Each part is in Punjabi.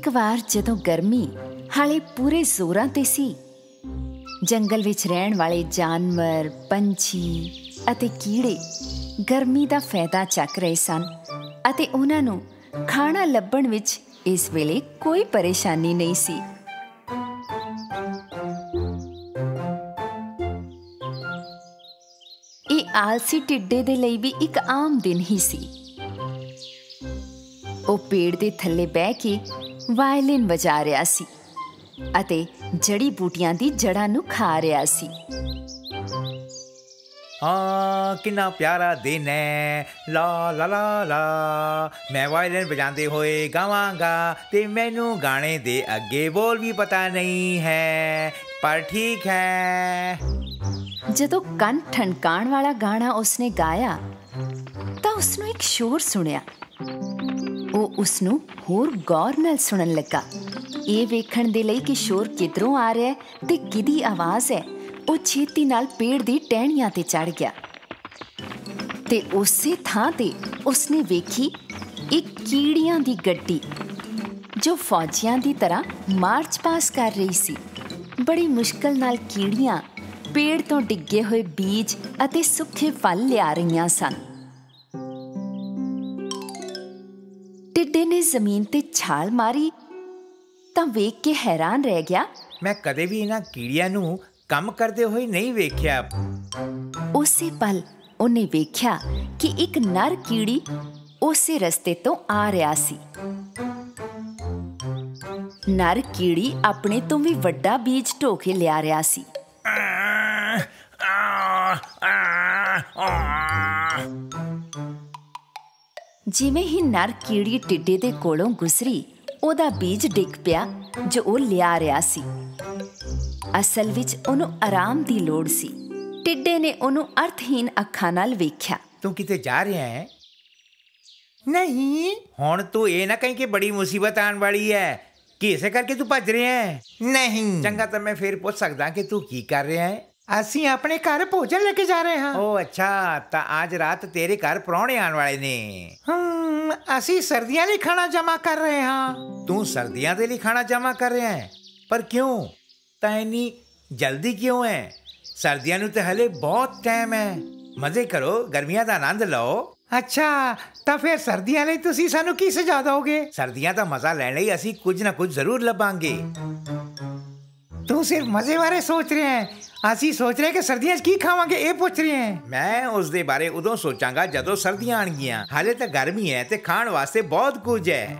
ਵਾਰ ਜਦੋਂ ਗਰਮੀ ਹਾਲੇ ਪੂਰੇ ਜ਼ੋਰਾਂ ਤੇ ਸੀ, ਜੰਗਲ ਵਿੱਚ ਰਹਿਣ ਵਾਲੇ ਜਾਨਵਰ, ਪੰਛੀ ਅਤੇ ਕੀੜੇ ਗਰਮੀ ਦਾ ਫਾਇਦਾ ਚੱਕ ਰਹੇ ਸਨ ਅਤੇ ਉਹਨਾਂ ਨੂੰ ਖਾਣਾ ਲੱਭਣ ਵਿੱਚ ਇਸ ਵੇਲੇ ਕੋਈ ਪਰੇਸ਼ਾਨੀ ਨਹੀਂ ਸੀ। ਇਹ ਆਲਸੀ ਟਿੱਡੇ ਦੇ ਲਈ ਵੀ ਇੱਕ ਆਮ ਦਿਨ ਹੀ ਸੀ। ਉਹ ਪੇੜ ਦੇ ਥੱਲੇ ਬਹਿ ਕੇ ਵਾਇਲਿਨ ਵਜਾ ਰਿਹਾ ਸੀ ਅਤੇ ਜੜੀ ਬੂਟੀਆਂ ਦੀ ਜੜ੍ਹਾਂ ਨੂੰ ਖਾ ਰਿਹਾ ਸੀ। ਹਾਂ, ਕਿੰਨਾ ਪਿਆਰਾ ਦਿਨ ਹੈ, ਲਾ ਲਾ ਲਾ ਲਾ। ਮੈਂ ਵਾਇਲਿਨ ਵਜਾਉਂਦੇ ਹੋਏ ਗਾਵਾਂਗਾ ਤੇ ਮੈਨੂੰ ਗਾਣੇ ਦੇ ਅੱਗੇ ਬੋਲ ਵੀ ਪਤਾ ਨਹੀਂ ਹੈ, ਪਰ ਠੀਕ ਹੈ। ਜਦੋਂ ਕੰਨ ਠਣਕਾਉਣ ਵਾਲਾ ਗਾਣਾ ਉਸਨੇ ਗਾਇਆ ਤਾਂ ਉਸਨੂੰ ਇੱਕ ਸ਼ੋਰ ਸੁਣਿਆ। ਉਹ ਉਸਨੂੰ ਹੋਰ ਗੌਰ ਨਾਲ ਸੁਣਨ ਲੱਗਾ, ਇਹ ਵੇਖਣ ਦੇ ਲਈ ਕਿ ਸ਼ੋਰ ਕਿੱਧਰੋਂ ਆ ਰਿਹਾ ਤੇ ਕਿਹਦੀ ਆਵਾਜ਼ ਹੈ। ਉਹ ਛੇਤੀ ਨਾਲ ਪੇੜ ਦੀ ਟਹਿਣੀਆਂ ਤੇ ਚੜ੍ਹ ਗਿਆ ਤੇ ਉਸੇ ਥਾਂ ਤੇ ਉਸਨੇ ਵੇਖੀ ਇੱਕ ਕੀੜੀਆਂ ਦੀ ਗੱਡੀ ਜੋ ਫੌਜੀਆਂ ਦੀ ਤਰ੍ਹਾਂ ਮਾਰਚ ਪਾਸ ਕਰ ਰਹੀ ਸੀ। ਬੜੀ ਮੁਸ਼ਕਲ ਨਾਲ ਕੀੜੀਆਂ ਪੇੜ ਤੋਂ ਡਿੱਗੇ ਹੋਏ ਬੀਜ ਅਤੇ ਸੁੱਕੇ ਫਲ ਲਿਆ ਰਹੀਆਂ ਸਨ। ਟਿੱਡੇ ਨੇ ਜ਼ਮੀਨ ਤੇ ਛਾਲ ਮਾਰੀ ਤਾਂ ਵੇਖ ਕੇ ਹੈਰਾਨ ਰਹਿ ਗਿਆ। ਮੈਂ ਕਦੇ ਵੀ ਇਹਨਾਂ ਕੀੜੀਆਂ ਨੂੰ ਕੰਮ ਕਰਦੇ ਹੋਏ ਨਹੀਂ ਵੇਖਿਆ। ਉਸੇ ਪਲ ਉਹਨੇ ਵੇਖਿਆ ਕਿ ਇੱਕ ਨਰ ਕੀੜੀ ਉਸੇ ਰਸਤੇ ਤੋਂ ਆ ਰਿਹਾ ਸੀ। ਨਰ ਕੀੜੀ ਆਪਣੇ ਤੋਂ ਵੀ ਵੱਡਾ ਬੀਜ ਢੋ ਕੇ ਲਿਆ ਰਿਹਾ ਸੀ। ਜਿਵੇਂ ਹੀ ਨਰ ਕੀੜੀ ਟਿੱਡੇ ਦੇ ਕੋਲੋਂ ਗੁਜ਼ਰੀ, ਉਹਦਾ ਬੀਜ ਡਿੱਗ ਪਿਆ ਜੋ ਉਹ ਲਿਆ ਰਿਹਾ ਸੀ। ਅਸਲ ਵਿੱਚ ਉਹਨੂੰ ਆਰਾਮ ਦੀ ਲੋੜ ਸੀ। ਟਿੱਡੇ ਨੇ ਉਹਨੂੰ ਅਰਥਹੀਨ ਅੱਖਾਂ ਨਾਲ ਵੇਖਿਆ। ਤੂੰ ਕਿਤੇ ਜਾ ਰਿਹਾ ਹੈ? ਨਹੀਂ। ਹੁਣ ਤੂੰ ਇਹ ਨਾ ਕਹੀਂ ਕਿ ਬੜੀ ਮੁਸੀਬਤ ਆਉਣ ਵਾਲੀ ਹੈ ਕਿ ਇਸੇ ਕਰਕੇ ਤੂੰ ਭੱਜ ਰਿਹਾ ਹੈ। ਨਹੀਂ। ਚੰਗਾ, ਤਾਂ ਮੈਂ ਫਿਰ ਪੁੱਛ ਸਕਦਾ ਕਿ ਤੂੰ ਕੀ ਕਰ ਰਿਹਾ ਹੈ? ਅਸੀਂ ਆਪਣੇ ਘਰ ਭੋਜਨ ਲੈ ਕੇ ਜਾ ਰਹੇ ਹਾਂ। ਓ ਅੱਛਾ, ਤਾਂ ਅੱਜ ਰਾਤ ਤੇਰੇ ਘਰ ਪ੍ਰਾਹੁਣੇ ਆਉਣ ਵਾਲੇ ਨੇ। ਅਸੀਂ ਸਰਦੀਆਂ ਲਈ ਖਾਣਾ ਜਮ੍ਹਾਂ ਕਰ ਰਹੇ ਹਾਂ। ਤੂੰ ਸਰਦੀਆਂ ਦੇ ਲਈ ਖਾਣਾ ਜਮ੍ਹਾਂ ਕਰ ਰਿਹਾ ਹੈ? ਪਰ ਕਿਉਂ? ਤਾਂ ਇੰਨੀ ਜਲਦੀ ਕਿਉਂ ਹੈ? ਸਰਦੀਆਂ ਨੂੰ ਤਾਂ ਹਲੇ ਬਹੁਤ ਟਾਈਮ ਹੈ। ਮਜ਼ੇ ਕਰੋ, ਗਰਮੀਆਂ ਦਾ ਆਨੰਦ ਲਓ। ਅੱਛਾ, ਤਾਂ ਫਿਰ ਸਰਦੀਆਂ ਲਈ ਤੁਸੀਂ ਸਾਨੂੰ ਕੀ ਸੁਝਾਅ ਦਿਓਗੇ? ਸਰਦੀਆਂ ਦਾ ਮਜ਼ਾ ਲੈਣ ਲਈ ਅਸੀਂ ਕੁਝ ਨਾ ਕੁਝ ਜ਼ਰੂਰ ਲੱਭਾਂਗੇ। ਤੂੰ ਸਿਰਫ ਮਜ਼ੇ ਬਾਰੇ ਸੋਚ ਰਿਹਾ ਹੈ। ਅਸੀਂ ਸੋਚ ਰਹੇ ਕਿ ਸਰਦੀਆਂ 'ਚ ਕੀ ਖਾਵਾਂਗੇ, ਇਹ ਪੁੱਛ ਰਹੇ ਹਾਂ। ਮੈਂ ਉਸ ਦੇ ਬਾਰੇ ਉਦੋਂ ਸੋਚਾਂਗਾ ਜਦੋਂ ਸਰਦੀਆਂ ਆਣਗੀਆਂ। ਹਾਲੇ ਤਾਂ ਗਰਮੀ ਹੈ ਤੇ ਖਾਣ ਵਾਸਤੇ ਬਹੁਤ ਕੁਝ ਹੈ।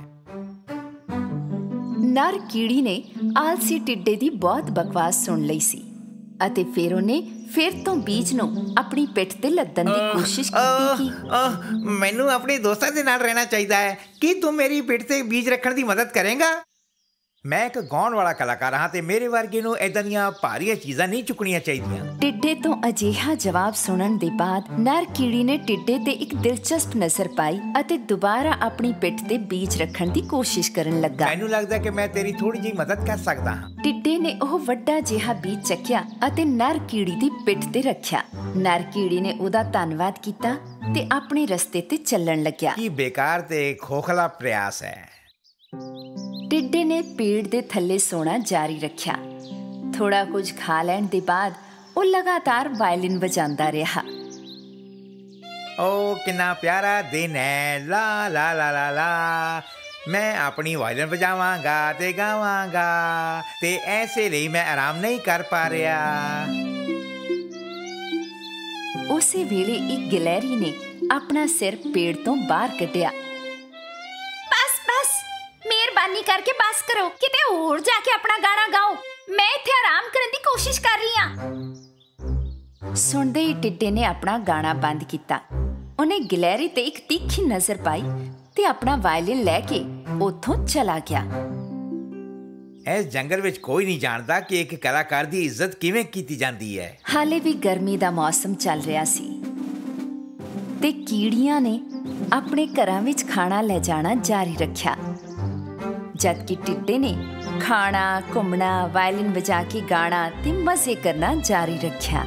ਨਰ ਕੀੜੀ ਨੇ ਆਲਸੀ ਟਿੱਡੇ ਦੀ ਬਹੁਤ ਬਕਵਾਸ ਸੁਣ ਲਈ ਸੀ ਅਤੇ ਫਿਰ ਉਹਨੇ ਫਿਰ ਤੋਂ ਬੀਜ ਨੂੰ ਆਪਣੀ ਪਿੱਠ ਤੇ ਲੱਦਣ ਦੀ ਕੋਸ਼ਿਸ਼ ਕੀਤੀ ਕਿ ਮੈਨੂੰ ਆਪਣੇ ਦੋਸਤਾਂ ਦੇ ਨਾਲ ਰਹਿਣਾ ਚਾਹੀਦਾ ਹੈ। ਕੀ ਤੂੰ ਮੇਰੀ ਪਿੱਠ ਤੇ ਬੀਜ ਰੱਖਣ ਦੀ ਮਦਦ ਕਰੇਗਾ? ਮੈਂ ਇੱਕ ਗਾਉਣ ਵਾਲਾ ਕਲਾਕਾਰ ਹਾਂ ਤੇ ਮੇਰੇ ਵਰਗੇ ਨੂੰ ਏਦਾਂ ਦੀਆਂ ਭਾਰੀਆਂ ਚੀਜ਼ਾਂ ਨਹੀਂ ਚੁੱਕਣੀਆਂ ਚਾਹੀਦੀਆਂ। ਟਿੱਡੇ ਤੋਂ ਅਜਿਹਾ ਜਵਾਬ ਸੁਣਨ ਦੇ ਬਾਅਦ ਨਰ ਕੀੜੀ ਨੇ ਟਿੱਡੇ ਤੇ ਇੱਕ ਦਿਲਚਸਪ ਨਜ਼ਰ ਪਾਈ ਅਤੇ ਦੁਬਾਰਾ ਆਪਣੀ ਪਿੱਠ ਤੇ ਬੀਜ ਰੱਖਣ ਦੀ ਕੋਸ਼ਿਸ਼ ਕਰਨ ਲੱਗਾ। ਮੈਨੂੰ ਲੱਗਦਾ ਕਿ ਮੈਂ ਤੇਰੀ ਥੋੜੀ ਜਿਹੀ ਮਦਦ ਕਰ ਸਕਦਾ ਹਾਂ। ਟਿੱਡੇ ਨੇ ਉਹ ਵੱਡਾ ਜਿਹਾ ਬੀਜ ਚੱਕਿਆ ਅਤੇ ਨਰ ਕੀੜੀ ਦੀ ਪਿੱਠ ਤੇ ਰੱਖਿਆ। ਨਰ ਕੀੜੀ ਨੇ ਉਹਦਾ ਧੰਨਵਾਦ ਕੀਤਾ ਤੇ ਆਪਣੇ ਰਸਤੇ ਤੇ ਚੱਲਣ ਲੱਗਿਆ। ਕੀ ਬੇਕਾਰ ਤੇ ਖੋਖਲਾ ਪ੍ਰਯਾਸ ਹੈ। ਟਿੱਡੇ ਨੇ ਪੇੜ ਦੇ ਥੱਲੇ ਸੌਣਾ ਜਾਰੀ ਰੱਖਿਆ। ਥੋੜਾ ਕੁਝ ਖਾ ਲੈਣ ਦੇ ਬਾਅਦ ਉਹ ਲਗਾਤਾਰ ਵਾਇਲਿਨ ਵਜਾਉਂਦਾ ਰਿਹਾ। ਓ ਕਿੰਨਾ ਪਿਆਰਾ ਦਿਨ ਹੈ, ਲਾ ਲਾ ਲਾ ਲਾ ਲਾ। ਮੈਂ ਆਪਣੀ ਵਾਇਲਿਨ ਵਜਾਵਾਂਗਾ ਤੇ ਗਾਵਾਂਗਾ ਤੇ ਐਸੇ ਲਈ ਮੈਂ ਆਰਾਮ ਨਹੀਂ ਕਰ ਪਾ ਰਿਹਾ। ਉਸੇ ਵੇਲੇ ਇੱਕ ਗਿਲਹਰੀ ਨੇ ਆਪਣਾ ਸਿਰ ਪੇੜ ਤੋਂ ਬਾਹਰ ਕੱਢਿਆ। ਮਿਹਰਬਾਨੀ ਕਰਕੇ ਬਸ ਕਰੋ, ਕਿਤੇ ਹੋਰ ਜਾ ਕੇ ਆਪਣਾ ਗਾਣਾ ਗਾਓ। ਮੈਂ ਇੱਥੇ ਆਰਾਮ ਕਰਨ ਦੀ ਕੋਸ਼ਿਸ਼ ਕਰ ਰਹੀ ਹਾਂ। ਸੁਣਦੇ ਹੀ ਟਿੱਡੇ ਨੇ ਆਪਣਾ ਗਾਣਾ ਬੰਦ ਕੀਤਾ। ਉਹਨੇ ਗਿਲਹਰੀ ਤੇ ਇੱਕ ਤਿੱਖੀ ਨਜ਼ਰ ਪਾਈ ਤੇ ਆਪਣਾ ਵਾਇਲਿਨ ਲੈ ਕੇ ਉੱਥੋਂ ਚਲਾ ਗਿਆ। ਇਸ ਜੰਗਲ ਵਿੱਚ ਕੋਈ ਨਹੀਂ ਜਾਣਦਾ ਕਿ ਇੱਕ ਕਲਾਕਾਰ ਦੀ ਇੱਜ਼ਤ ਕਿਵੇਂ ਕੀਤੀ ਜਾਂਦੀ ਹੈ। ਹਾਲੇ ਵੀ ਗਰਮੀ ਦਾ ਮੌਸਮ ਚੱਲ ਰਿਹਾ ਸੀ ਤੇ ਕੀੜੀਆਂ ਨੇ ਆਪਣੇ ਘਰਾਂ ਵਿੱਚ ਖਾਣਾ ਲੈ ਜਾਣਾ ਜਾਰੀ ਰੱਖਿਆ, ਜਦਕਿ ਟਿੱਡੇ ਨੇ ਖਾਣਾ, ਘੁੰਮਣਾ, ਵਾਇਲਿਨ ਵਜਾ ਕੇ ਗਾਣਾ ਤੇ ਮਜ਼ੇ ਕਰਨਾ ਜਾਰੀ ਰੱਖਿਆ।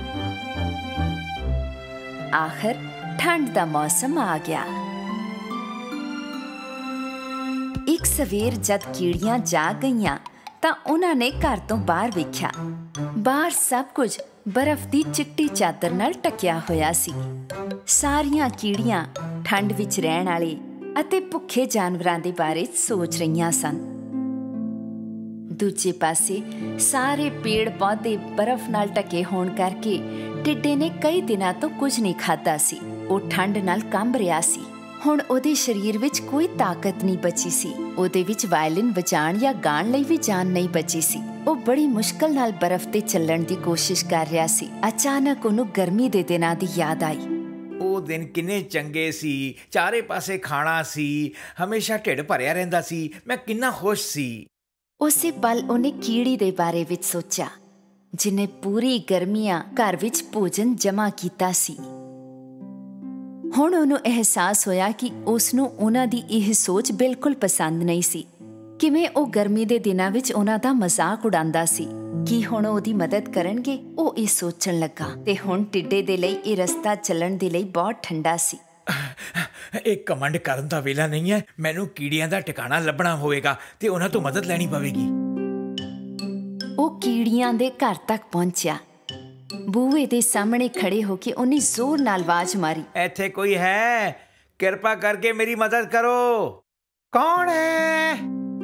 ਆਖਰ ਠੰਡ ਦਾ ਮੌਸਮ ਆ ਗਿਆ। ਇੱਕ ਇੱਕ ਸਵੇਰ ਜਦ ਕੀੜੀਆਂ ਜਾਗ ਗਈਆਂ ਤਾਂ ਉਹਨਾਂ ਨੇ ਘਰ ਤੋਂ ਬਾਹਰ ਵੇਖਿਆ। ਬਾਹਰ ਸਭ ਕੁਝ ਬਰਫ਼ ਦੀ ਚਿੱਟੀ ਚਾਦਰ ਨਾਲ ਢਕਿਆ ਹੋਇਆ ਸੀ। ਸਾਰੀਆਂ ਕੀੜੀਆਂ ਠੰਡ ਵਿੱਚ ਰਹਿਣ ਵਾਲੇ ਅਤੇ ਭੁੱਖੇ ਜਾਨਵਰਾਂ ਦੇ ਬਾਰੇ ਸੋਚ ਰਹੀਆਂ ਸਨ। ਦੂਜੇ ਪਾਸੇ ਸਾਰੇ ਪੇੜ ਪੌਦੇ ਬਰਫ਼ ਨਾਲ ਢਕੇ ਹੋਣ ਕਰਕੇ ਟਿੱਡੇ ਨੇ ਕਈ ਦਿਨਾਂ ਤੋਂ ਕੁਝ ਨਹੀਂ ਖਾਧਾ ਸੀ। ਉਹ ਠੰਡ ਨਾਲ ਕੰਬ ਰਿਹਾ ਸੀ। ਹੁਣ ਉਹਦੇ ਸਰੀਰ ਵਿੱਚ ਕੋਈ ਤਾਕਤ ਨਹੀਂ ਬਚੀ ਸੀ। ਉਹਦੇ ਵਿੱਚ ਵਾਇਲਿਨ ਵਜਾਉਣ ਜਾਂ ਗਾਣ ਲਈ ਵੀ ਜਾਨ ਨਹੀਂ ਬਚੀ ਸੀ। ਉਹ ਬੜੀ ਮੁਸ਼ਕਲ ਨਾਲ ਬਰਫ਼ ਤੇ ਚੱਲਣ ਦੀ ਕੋਸ਼ਿਸ਼ ਕਰ ਰਿਹਾ ਸੀ। ਅਚਾਨਕ ਉਹਨੂੰ ਗਰਮੀ ਦੇ ਦਿਨਾਂ ਦੀ ਯਾਦ ਆਈ। ਉਹ ਦਿਨ ਕਿੰਨੇ ਚੰਗੇ ਸੀ, ਚਾਰੇ ਪਾਸੇ ਖਾਣਾ ਸੀ, ਹਮੇਸ਼ਾ ਢਿੱਡ ਭਰਿਆ ਰਹਿੰਦਾ ਸੀ, ਮੈਂ ਕਿੰਨਾ ਖੁਸ਼ ਸੀ। ਉਸੇ ਪਲ ਉਹਨੇ ਕੀੜੀ ਦੇ ਬਾਰੇ ਵਿੱਚ ਸੋਚਿਆ, ਜਿਨੇ ਪੂਰੀ ਗਰਮੀਆਂ ਘਰ ਵਿੱਚ ਭੋਜਨ ਜਮ੍ਹਾਂ ਕੀਤਾ ਸੀ। ਹੁਣ ਉਹਨੂੰ ਅਹਿਸਾਸ ਹੋਇਆ ਕਿ ਉਸਨੂੰ ਉਹਨਾਂ ਦੀ ਇਹ ਸੋਚ ਬਿਲਕੁਲ ਪਸੰਦ ਨਹੀਂ ਸੀ। ਕਿਵੇਂ ਉਹ ਗਰਮੀ ਦੇ ਦਿਨਾਂ ਵਿੱਚ ਉਹਨਾਂ ਦਾ ਮਜ਼ਾਕ ਉਡਾਉਂਦਾ ਸੀ। ਕੀ ਹੁਣ ਉਹਦੀ ਮਦਦ ਕਰਨਗੇ? ਉਹ ਇਹ ਸੋਚਣ ਲੱਗਾ ਤੇ ਹੁਣ ਟਿੱਡੇ ਦੇ ਲਈ ਇਹ ਰਸਤਾ ਚੱਲਣ ਦੇ ਲਈ ਬਹੁਤ ਠੰਡਾ ਸੀ। ਇਹ ਕਮੰਡ ਕਰਨ ਦਾ ਵੇਲਾ ਨਹੀਂ ਹੈ। ਮੈਨੂੰ ਕੀੜੀਆਂ ਦਾ ਟਿਕਾਣਾ ਲੱਭਣਾ ਹੋਵੇਗਾ ਤੇ ਉਹਨਾਂ ਤੋਂ ਮਦਦ ਲੈਣੀ ਪਵੇਗੀ। ਉਹ ਕੀੜੀਆਂ ਦੇ ਘਰ ਤੱਕ ਪਹੁੰਚਿਆ। ਬੂਹੇ ਦੇ ਸਾਹਮਣੇ ਖੜੇ ਹੋ ਕੇ ਉਹਨੇ ਜ਼ੋਰ ਨਾਲ ਆਵਾਜ਼ ਮਾਰੀ, ਇੱਥੇ ਕੋਈ ਹੈ? ਕਿਰਪਾ ਕਰਕੇ ਮੇਰੀ ਮਦਦ ਕਰੋ। ਕੌਣ ਹੈ?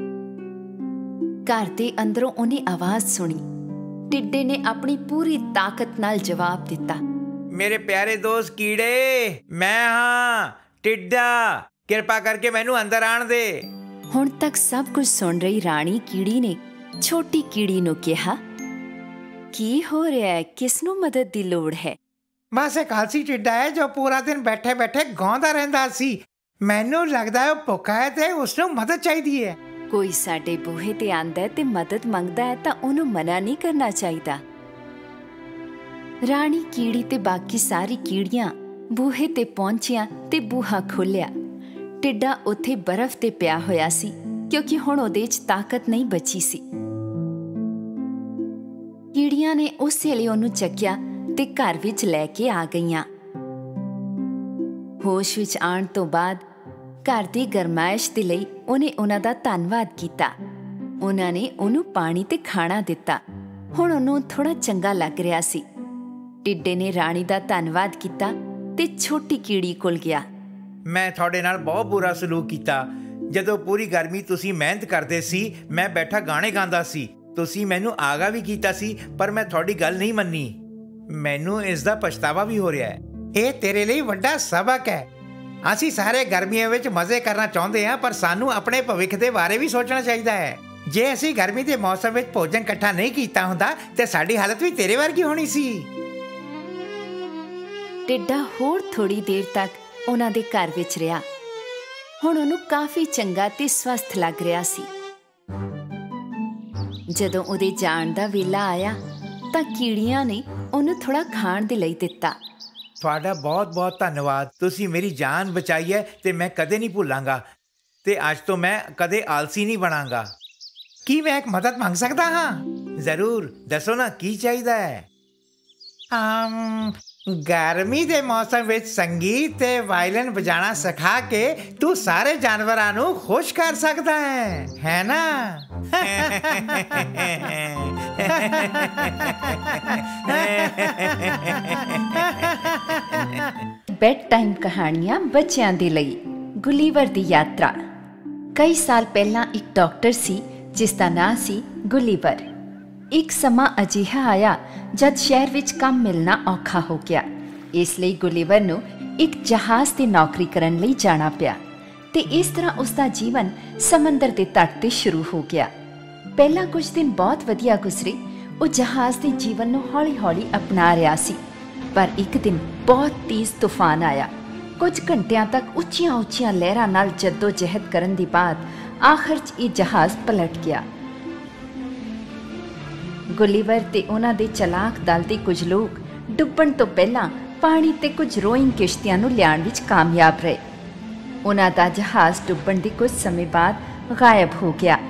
ਘਰ ਦੇ ਅੰਦਰੋਂ ਉਹਨੇ ਆਵਾਜ਼ ਸੁਣੀ। ਟਿੱਡੇ ਨੇ ਆਪਣੀ ਪੂਰੀ ਤਾਕਤ ਨਾਲ ਜਵਾਬ ਦਿੱਤਾ, ਮੇਰੇ ਪਿਆਰੇ ਦੋਸਤ ਕੀੜੇ, ਮੈਂ ਹਾਂ ਟਿੱਡਾ। ਕਿਰਪਾ ਕਰਕੇ ਮੈਨੂੰ ਅੰਦਰ ਆਣ ਦੇ। ਹੁਣ ਤੱਕ ਸਭ ਕੁਝ ਸੁਣ ਰਹੀ ਰਾਣੀ ਕੀੜੀ ਨੇ ਛੋਟੀ ਕੀੜੀ ਨੂੰ ਕਿਹਾ, ਕੀ ਹੋ ਰਿਹਾ ਹੈ? ਕਿਸ ਨੂੰ ਮਦਦ ਦੀ ਲੋੜ ਹੈ? ਬਸ ਇੱਕ ਆਲਸੀ ਟਿੱਡਾ ਹੈ ਜੋ ਪੂਰਾ ਦਿਨ ਬੈਠੇ ਬੈਠੇ ਗਾਉਂਦਾ ਰਹਿੰਦਾ ਸੀ। ਮੈਨੂੰ ਲੱਗਦਾ ਹੈ ਉਹ ਭੁੱਖਾ ਹੈ ਤੇ ਉਸਨੂੰ ਮਦਦ ਚਾਹੀਦੀ ਹੈ। ਕੋਈ ਸਾਡੇ ਬੂਹੇ ਤੇ ਆਂਦਾ ਹੈ ਤੇ ਮਦਦ ਮੰਗਦਾ ਹੈ ਤਾਂ ਉਹਨੂੰ ਮਨਾ ਨਹੀਂ ਕਰਨਾ ਚਾਹੀਦਾ। ਰਾਣੀ ਕੀੜੀ ਤੇ ਬਾਕੀ ਸਾਰੀ ਕੀੜੀਆਂ ਬੂਹੇ ਤੇ ਪਹੁੰਚੀਆਂ ਤੇ ਬੂਹਾ ਖੋਲ੍ਹਿਆ। ਟਿੱਡਾ ਉੱਥੇ ਬਰਫ਼ ਤੇ ਪਿਆ ਹੋਇਆ ਸੀ ਕਿਉਂਕਿ ਹੁਣ ਉਹਦੇ 'ਚ ਤਾਕਤ ਨਹੀਂ ਬਚੀ ਸੀ। ਕੀੜੀਆਂ ਨੇ ਉਸੇ ਲਈ ਉਹਨੂੰ ਚੱਕਿਆ ਤੇ ਘਰ ਵਿੱਚ ਲੈ ਕੇ ਆ ਗਈਆਂ। ਹੋਸ਼ ਵਿੱਚ ਆਉਣ ਤੋਂ ਬਾਅਦ ਘਰ ਦੀ ਗਰਮਾਇਸ਼ ਦੇ ਲਈ ਉਹਨੇ ਉਹਨਾਂ ਦਾ ਧੰਨਵਾਦ ਕੀਤਾ। ਉਹਨਾਂ ਨੇ ਉਹਨੂੰ ਪਾਣੀ ਤੇ ਖਾਣਾ ਦਿੱਤਾ। ਹੁਣ ਉਹਨੂੰ ਥੋੜਾ ਚੰਗਾ ਲੱਗ ਰਿਹਾ ਸੀ। ਟਿੱਡੇ ਨੇ ਰਾਣੀ ਦਾ ਧੰਨਵਾਦ ਕੀਤਾ ਤੇ ਛੋਟੀ ਕੀੜੀ ਕੋਲ ਗਿਆ। ਮੈਂ ਤੁਹਾਡੇ ਨਾਲ ਬਹੁਤ ਬੁਰਾ ਸਲੂਕ ਕੀਤਾ। ਜਦੋਂ ਪੂਰੀ ਗਰਮੀ ਤੁਸੀਂ ਮਿਹਨਤ ਕਰਦੇ ਸੀ, ਮੈਂ ਬੈਠਾ ਗਾਣੇ ਗਾਉਂਦਾ ਸੀ। ਤੁਸੀਂ ਮੈਨੂੰ ਆਗਾ ਵੀ ਕੀਤਾ ਸੀ, ਪਰ ਮੈਂ ਤੁਹਾਡੀ ਗੱਲ ਨਹੀਂ ਮੰਨੀ। ਮੈਨੂੰ ਇਸ ਦਾ ਪਛਤਾਵਾ ਵੀ ਹੋ ਰਿਹਾ ਹੈ। ਇਹ ਤੇਰੇ ਲਈ ਵੱਡਾ ਸਬਕ ਹੈ। ਅਸੀਂ ਸਾਰੇ ਗਰਮੀਆਂ ਵਿੱਚ ਮਜ਼ੇ ਕਰਨਾ ਚਾਹੁੰਦੇ ਹਾਂ, ਪਰ ਸਾਨੂੰ ਆਪਣੇ ਭਵਿੱਖ ਦੇ ਬਾਰੇ ਵੀ ਸੋਚਣਾ ਚਾਹੀਦਾ ਹੈ। ਜੇ ਅਸੀਂ ਗਰਮੀ ਦੇ ਮੌਸਮ ਵਿੱਚ ਭੋਜਨ ਇਕੱਠਾ ਨਹੀਂ ਕੀਤਾ ਹੁੰਦਾ ਤੇ ਸਾਡੀ ਹਾਲਤ ਵੀ ਤੇਰੇ ਵਰਗੀ ਹੋਣੀ ਸੀ। ਟਿੱਡਾ ਹੋਰ ਥੋੜੀ ਦੇਰ ਤੱਕ ਉਹਨਾਂ ਦੇ ਘਰ ਵਿੱਚ ਰਿਹਾ। ਹੁਣ ਉਹਨੂੰ ਕਾਫੀ ਚੰਗਾ ਤੇ ਸਵਸਥ ਲੱਗ ਰਿਹਾ ਸੀ। ਜਦੋਂ ਉਹਦੇ ਜਾਣ ਦਾ ਵੇਲਾ ਆਇਆ ਤਾਂ ਕੀੜੀਆਂ ਨੇ ਉਹਨੂੰ ਥੋੜਾ ਖਾਣ ਦੇ ਲਈ ਦਿੱਤਾ। ਤੁਹਾਡਾ ਬਹੁਤ ਬਹੁਤ ਧੰਨਵਾਦ। ਤੁਸੀਂ ਮੇਰੀ ਜਾਨ ਬਚਾਈ ਹੈ ਤੇ ਮੈਂ ਕਦੇ ਨਹੀਂ ਭੁੱਲਾਂਗਾ ਤੇ ਅੱਜ ਤੋਂ ਮੈਂ ਕਦੇ ਆਲਸੀ ਨਹੀਂ ਬਣਾਂਗਾ। ਕੀ ਮੈਂ ਇੱਕ ਮਦਦ ਮੰਗ ਸਕਦਾ ਹਾਂ? ਜ਼ਰੂਰ, ਦੱਸੋ ਨਾ ਕੀ ਚਾਹੀਦਾ ਹੈ। ਗਰਮੀ ਦੇ ਮੌਸਮ ਵਿੱਚ ਸੰਗੀਤ ਤੇ ਵਾਇਲਿਨ ਵਜਾਣਾ ਸਿਖਾ ਕੇ ਤੂੰ ਸਾਰੇ ਜਾਨਵਰਾਂ ਨੂੰ ਖੁਸ਼ ਕਰ ਸਕਦਾ ਹੈ ਨਾ? ਬੈਡ ਟਾਈਮ ਕਹਾਣੀਆਂ ਬੱਚਿਆਂ ਦੇ ਲਈ। ਗੁਲੀਵਰ ਦੀ ਯਾਤਰਾ। ਕਈ ਸਾਲ ਪਹਿਲਾਂ ਇੱਕ ਡਾਕਟਰ ਸੀ ਜਿਸ ਦਾ ਨਾਂ ਸੀ ਗੁਲੀਵਰ। ਇੱਕ ਸਮਾਂ ਅਜਿਹਾ ਆਇਆ ਜਦ ਸ਼ਹਿਰ ਵਿੱਚ ਕੰਮ ਮਿਲਣਾ ਔਖਾ ਹੋ ਗਿਆ। ਇਸ ਲਈ ਗੁਲੀਵਰ ਨੂੰ ਇੱਕ ਜਹਾਜ਼ ਤੇ ਨੌਕਰੀ ਕਰਨ ਲਈ ਜਾਣਾ ਪਿਆ ਤੇ ਇਸ ਤਰ੍ਹਾਂ ਉਸ ਦਾ ਜੀਵਨ ਸਮੁੰਦਰ ਦੇ ਤੱਟ ਤੇ ਸ਼ੁਰੂ ਹੋ ਗਿਆ। ਪਹਿਲਾਂ ਕੁਝ ਦਿਨ ਬਹੁਤ ਵਧੀਆ ਗੁਜ਼ਰੇ। ਉਹ ਜਹਾਜ਼ ਦੇ ਜੀਵਨ ਨੂੰ ਹੌਲੀ-ਹੌਲੀ ਅਪਣਾ ਰਿਹਾ ਸੀ, ਪਰ ਇੱਕ ਦਿਨ ਬਹੁਤ ਤੇਜ਼ ਤੂਫਾਨ ਆਇਆ। ਕੁਝ ਘੰਟਿਆਂ ਤੱਕ ਉੱਚੀਆਂ-ਉੱਚੀਆਂ ਲਹਿਰਾਂ ਨਾਲ ਜੱਦੋ-ਜਹਿਦ ਕਰਨ ਦੇ ਬਾਅਦ ਆਖਰ 'ਚ ਇਹ ਜਹਾਜ਼ ਪਲਟ ਗਿਆ। ਗੁਲੀਵਰ ਤੇ ਉਹਨਾਂ ਦੇ ਚਲਾਕ ਦਲ ਦੇ ਕੁਝ ਲੋਕ ਡੁੱਬਣ ਤੋਂ ਪਹਿਲਾਂ ਪਾਣੀ ਤੇ ਕੁਝ ਰੋਇੰਗ ਕਿਸ਼ਤੀਆਂ ਨੂੰ ਲਿਆਉਣ ਵਿੱਚ ਕਾਮਯਾਬ ਰਹੇ। ਉਹਨਾਂ ਦਾ ਜਹਾਜ਼ ਡੁੱਬਣ ਦੇ ਕੁਝ ਸਮੇਂ ਬਾਅਦ ਗਾਇਬ ਹੋ ਗਿਆ।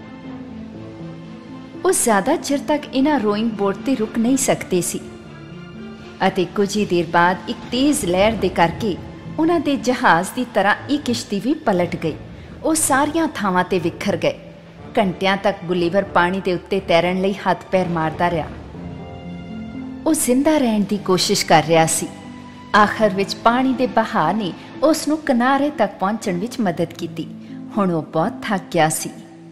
ਉਹ ਜ਼ਿਆਦਾ ਚਿਰ ਤੱਕ ਇਹਨਾਂ ਰੋਇੰਗ ਬੋਟ ਤੇ ਰੁਕ ਨਹੀਂ ਸਕਦੇ ਸੀ ਅਤੇ ਕੁਝ ਹੀ ਦੇਰ ਬਾਅਦ ਇੱਕ ਤੇਜ਼ ਲਹਿਰ ਦੇ ਕਰਕੇ ਉਹਨਾਂ ਦੇ ਜਹਾਜ਼ ਦੀ ਤਰ੍ਹਾਂ ਇਹ ਕਿਸ਼ਤੀ ਵੀ ਪਲਟ ਗਈ। ਉਹ ਸਾਰੀਆਂ ਥਾਵਾਂ ਤੇ ਵਿਖਰ ਗਏ। ਘੰਟਿਆਂ ਤੱਕ ਗੁਲੀਵਰ ਪਾਣੀ ਦੇ ਉੱਤੇ ਤੈਰਨ ਲਈ ਹੱਥ ਪੈਰ ਮਾਰਦਾ ਰਿਹਾ। ਉਹ ਜ਼ਿੰਦਾ ਰਹਿਣ ਦੀ ਕੋਸ਼ਿਸ਼ ਕਰ ਰਿਹਾ ਸੀ। ਆਖਰ ਵਿੱਚ ਪਾਣੀ ਦੇ ਬਹਾਅ ਨੇ ਉਸ ਨੂੰ ਕਿਨਾਰੇ ਤੱਕ ਪਹੁੰਚਣ ਵਿੱਚ ਮਦਦ ਕੀਤੀ। ਹੁਣ ਉਹ ਬਹੁਤ ਥੱਕ ਗਿਆ ਸੀ।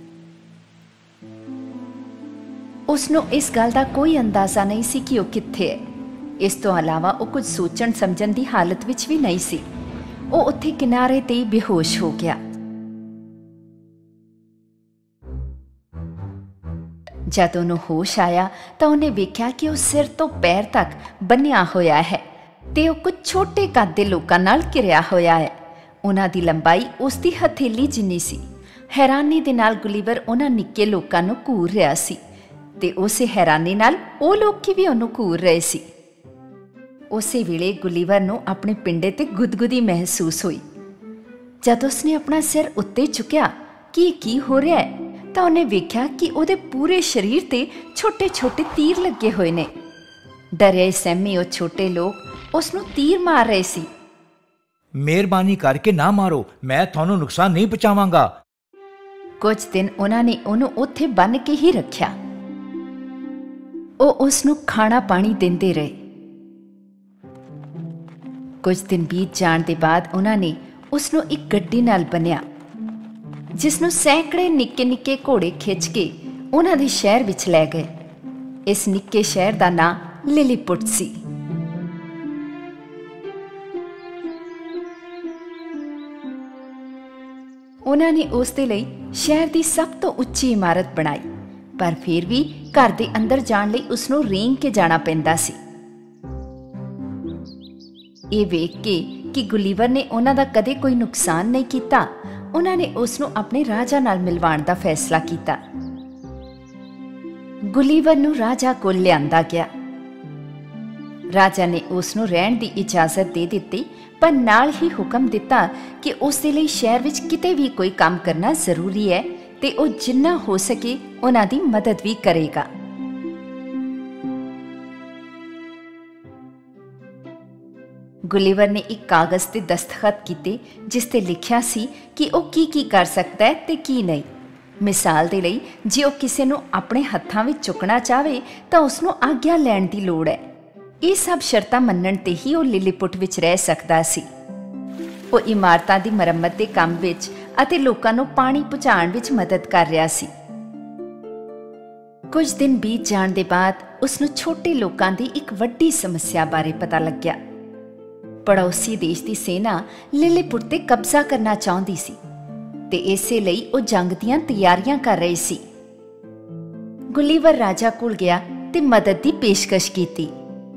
ਉਸ ਨੂੰ ਇਸ ਗੱਲ ਦਾ ਕੋਈ ਅੰਦਾਜ਼ਾ ਨਹੀਂ ਸੀ ਕਿ ਉਹ ਕਿੱਥੇ ਹੈ। ਇਸ ਤੋਂ ਇਲਾਵਾ ਉਹ ਕੁਝ ਸੋਚਣ ਸਮਝਣ ਦੀ ਹਾਲਤ ਵਿੱਚ ਵੀ ਨਹੀਂ ਸੀ। ਉਹ ਉੱਥੇ ਕਿਨਾਰੇ ਤੇ ਹੀ ਬੇਹੋਸ਼ ਹੋ ਗਿਆ। ਜਦ ਉਹਨੂੰ ਹੋਸ਼ ਆਇਆ ਤਾਂ ਉਹਨੇ ਵੇਖਿਆ ਕਿ ਉਹ ਸਿਰ ਤੋਂ ਪੈਰ ਤੱਕ ਬੰਨਿਆ ਹੋਇਆ ਹੈ ਤੇ ਉਹ ਕੁਝ ਛੋਟੇ ਕੱਦ ਦੇ ਲੋਕਾਂ ਨਾਲ ਘਿਰਿਆ ਹੋਇਆ ਹੈ। ਉਹਨਾਂ ਦੀ ਲੰਬਾਈ ਉਸ ਦੀ ਹਥੇਲੀ ਜਿੰਨੀ ਸੀ। ਹੈਰਾਨੀ ਦੇ ਨਾਲ ਗੁਲੀਵਰ ਉਹਨਾਂ ਨਿੱਕੇ ਲੋਕਾਂ ਨੂੰ ਘੂਰ ਰਿਹਾ ਸੀ ਤੇ ਉਸੇ ਹੈਰਾਨੀ ਨਾਲ ਉਹ ਲੋਕ ਵੀ ਉਹਨੂੰ ਘੂਰ ਰਹੇ ਸੀ। ਉਸੇ ਵੇਲੇ ਗੁਲੀਵਰ ਨੂੰ ਆਪਣੇ ਪਿੰਡੇ ਤੇ ਗੁਦਗੁਦੀ ਮਹਿਸੂਸ ਹੋਈ। ਜਦ ਉਸਨੇ ਆਪਣਾ ਸਿਰ ਉੱਤੇ ਚੁੱਕਿਆ ਕਿ ਕੀ ਹੋ ਰਿਹਾ ਹੈ ਤਾਂ ਉਹਨੇ ਵੇਖਿਆ ਕਿ ਉਹਦੇ ਪੂਰੇ ਸਰੀਰ ਤੇ ਛੋਟੇ ਛੋਟੇ ਤੀਰ ਲੱਗੇ ਹੋਏ ਨੇ। ਡਰੇ ਸਹਿਮੇ ਉਹ ਛੋਟੇ ਲੋਕ ਉਸ ਨੂੰ ਤੀਰ ਮਾਰ ਰਹੇ ਸੀ। ਮਿਹਰਬਾਨੀ ਕਰਕੇ ਨਾ ਮਾਰੋ, ਮੈਂ ਤੁਹਾਨੂੰ ਨੁਕਸਾਨ ਨਹੀਂ ਪਹੁੰਚਾਵਾਂਗਾ। ਕੁਝ ਦਿਨ ਉਹਨਾਂ ਨੇ ਉਹਨੂੰ ਉੱਥੇ ਬੰਨ੍ਹ ਕੇ ਹੀ ਰੱਖਿਆ। ਉਹ ਉਸ ਨੂੰ ਖਾਣਾ ਪਾਣੀ ਦਿੰਦੇ ਰਹੇ। ਕੁਝ ਦਿਨ ਬੀਤ ਜਾਣ ਦੇ ਬਾਅਦ ਉਹਨਾਂ ਨੇ ਉਸ ਨੂੰ ਇੱਕ ਗੱਡੀ ਨਾਲ ਬੰਨ੍ਹਿਆ ਜਿਸ ਨੂੰ ਸੈਂਕੜੇ ਨਿੱਕੇ ਨਿੱਕੇ ਘੋੜੇ ਖਿੱਚ ਕੇ ਉਹਨਾਂ ਦੇ ਸ਼ਹਿਰ ਵਿੱਚ ਲੈ ਗਏ। ਇਸ ਨਿੱਕੇ ਸ਼ਹਿਰ ਦਾ ਨਾਂ ਲਿਲੀਪੁਟ ਸੀ। ਉਹਨਾਂ ਨੇ ਉਸ ਦੇ ਲਈ ਸ਼ਹਿਰ ਦੀ ਸਭ ਤੋਂ ਉੱਚੀ ਇਮਾਰਤ ਬਣਾਈ, ਪਰ ਫਿਰ ਵੀ ਘਰ ਦੇ ਅੰਦਰ ਜਾਣ ਲਈ ਉਸ ਨੂੰ ਰੇਂਗ ਕੇ ਜਾਣਾ ਪੈਂਦਾ ਸੀ। ਇਹ ਵੇਖ ਕੇ ਕਿ ਗੁਲੀਵਰ ਨੇ ਉਹਨਾਂ ਦਾ ਕਦੇ ਕੋਈ ਨੁਕਸਾਨ ਨਹੀਂ ਕੀਤਾ, ਉਹਨਾਂ ਨੇ ਉਸ ਨੂੰ ਆਪਣੇ ਰਾਜਾ ਨਾਲ ਮਿਲਵਾਉਣ ਦਾ ਫੈਸਲਾ ਕੀਤਾ। ਗੁਲੀਵਰ ਨੂੰ ਰਾਜਾ ਕੋਲ ਲਿਆਂਦਾ ਗਿਆ। ਰਾਜਾ ਨੇ ਉਸ ਨੂੰ ਰਹਿਣ ਦੀ ਇਜਾਜ਼ਤ ਦੇ ਦਿੱਤੀ, ਪਰ ਨਾਲ ਹੀ ਹੁਕਮ ਦਿੱਤਾ ਕਿ ਉਸ ਦੇ ਲਈ ਸ਼ਹਿਰ ਵਿੱਚ ਕਿਤੇ ਵੀ ਕੋਈ ਕੰਮ ਕਰਨਾ ਜ਼ਰੂਰੀ ਹੈ ਤੇ ਉਹ ਜਿੰਨਾ ਹੋ ਸਕੇ ਉਹਨਾਂ ਦੀ ਮਦਦ ਵੀ ਕਰੇਗਾ। ਗੁਲੀਵਰ ਨੇ ਇੱਕ ਕਾਗਜ਼ ਤੇ ਦਸਤਖਤ ਕੀਤੇ ਜਿਸ ਤੇ ਲਿਖਿਆ ਸੀ ਕਿ ਉਹ ਕੀ ਕਰ ਸਕਦਾ ਹੈ ਤੇ ਕੀ ਨਹੀਂ। ਮਿਸਾਲ ਦੇ ਲਈ, ਜੇ ਉਹ ਕਿਸੇ ਨੂੰ ਆਪਣੇ ਹੱਥਾਂ ਵਿੱਚ ਚੁੱਕਣਾ ਚਾਹਵੇ ਤਾਂ ਉਸ ਨੂੰ ਆਗਿਆ ਲੈਣ ਦੀ ਲੋੜ ਹੈ। ਇਹ ਸਭ ਸ਼ਰਤਾਂ ਮੰਨਣ ਤੇ ਹੀ ਉਹ ਲਿਲੀਪੁਟ ਵਿੱਚ ਰਹਿ ਸਕਦਾ ਸੀ। ਉਹ ਇਮਾਰਤਾਂ ਦੀ ਮੁਰੰਮਤ ਦੇ ਕੰਮ ਵਿੱਚ ਅਤੇ ਲੋਕਾਂ ਨੂੰ ਪਾਣੀ ਪਹੁੰਚਾਉਣ ਵਿੱਚ ਮਦਦ ਕਰ ਰਿਹਾ ਸੀ। ਕੁਝ ਦਿਨ ਬੀਤ ਜਾਣ ਦੇ ਬਾਅਦ ਉਸ ਨੂੰ ਛੋਟੇ ਲੋਕਾਂ ਦੀ ਇੱਕ ਵੱਡੀ ਸਮੱਸਿਆ ਬਾਰੇ ਪਤਾ ਲੱਗਿਆ। ਪੜੋਸੀ ਦੇਸ਼ ਦੀ ਸੈਨਾ ਲਿਲੀਪੁਟ ਤੇ ਕਬਜ਼ਾ ਕਰਨਾ ਚਾਹੁੰਦੀ ਸੀ ਤੇ ਇਸੇ ਲਈ ਉਹ ਜੰਗ ਦੀਆਂ ਤਿਆਰੀਆਂ ਕਰ ਰਹੀ ਸੀ। ਗੁਲੀਵਰ ਰਾਜਾ ਕੋਲ ਗਿਆ ਤੇ ਮਦਦ ਦੀ ਪੇਸ਼ਕਸ਼ ਕੀਤੀ।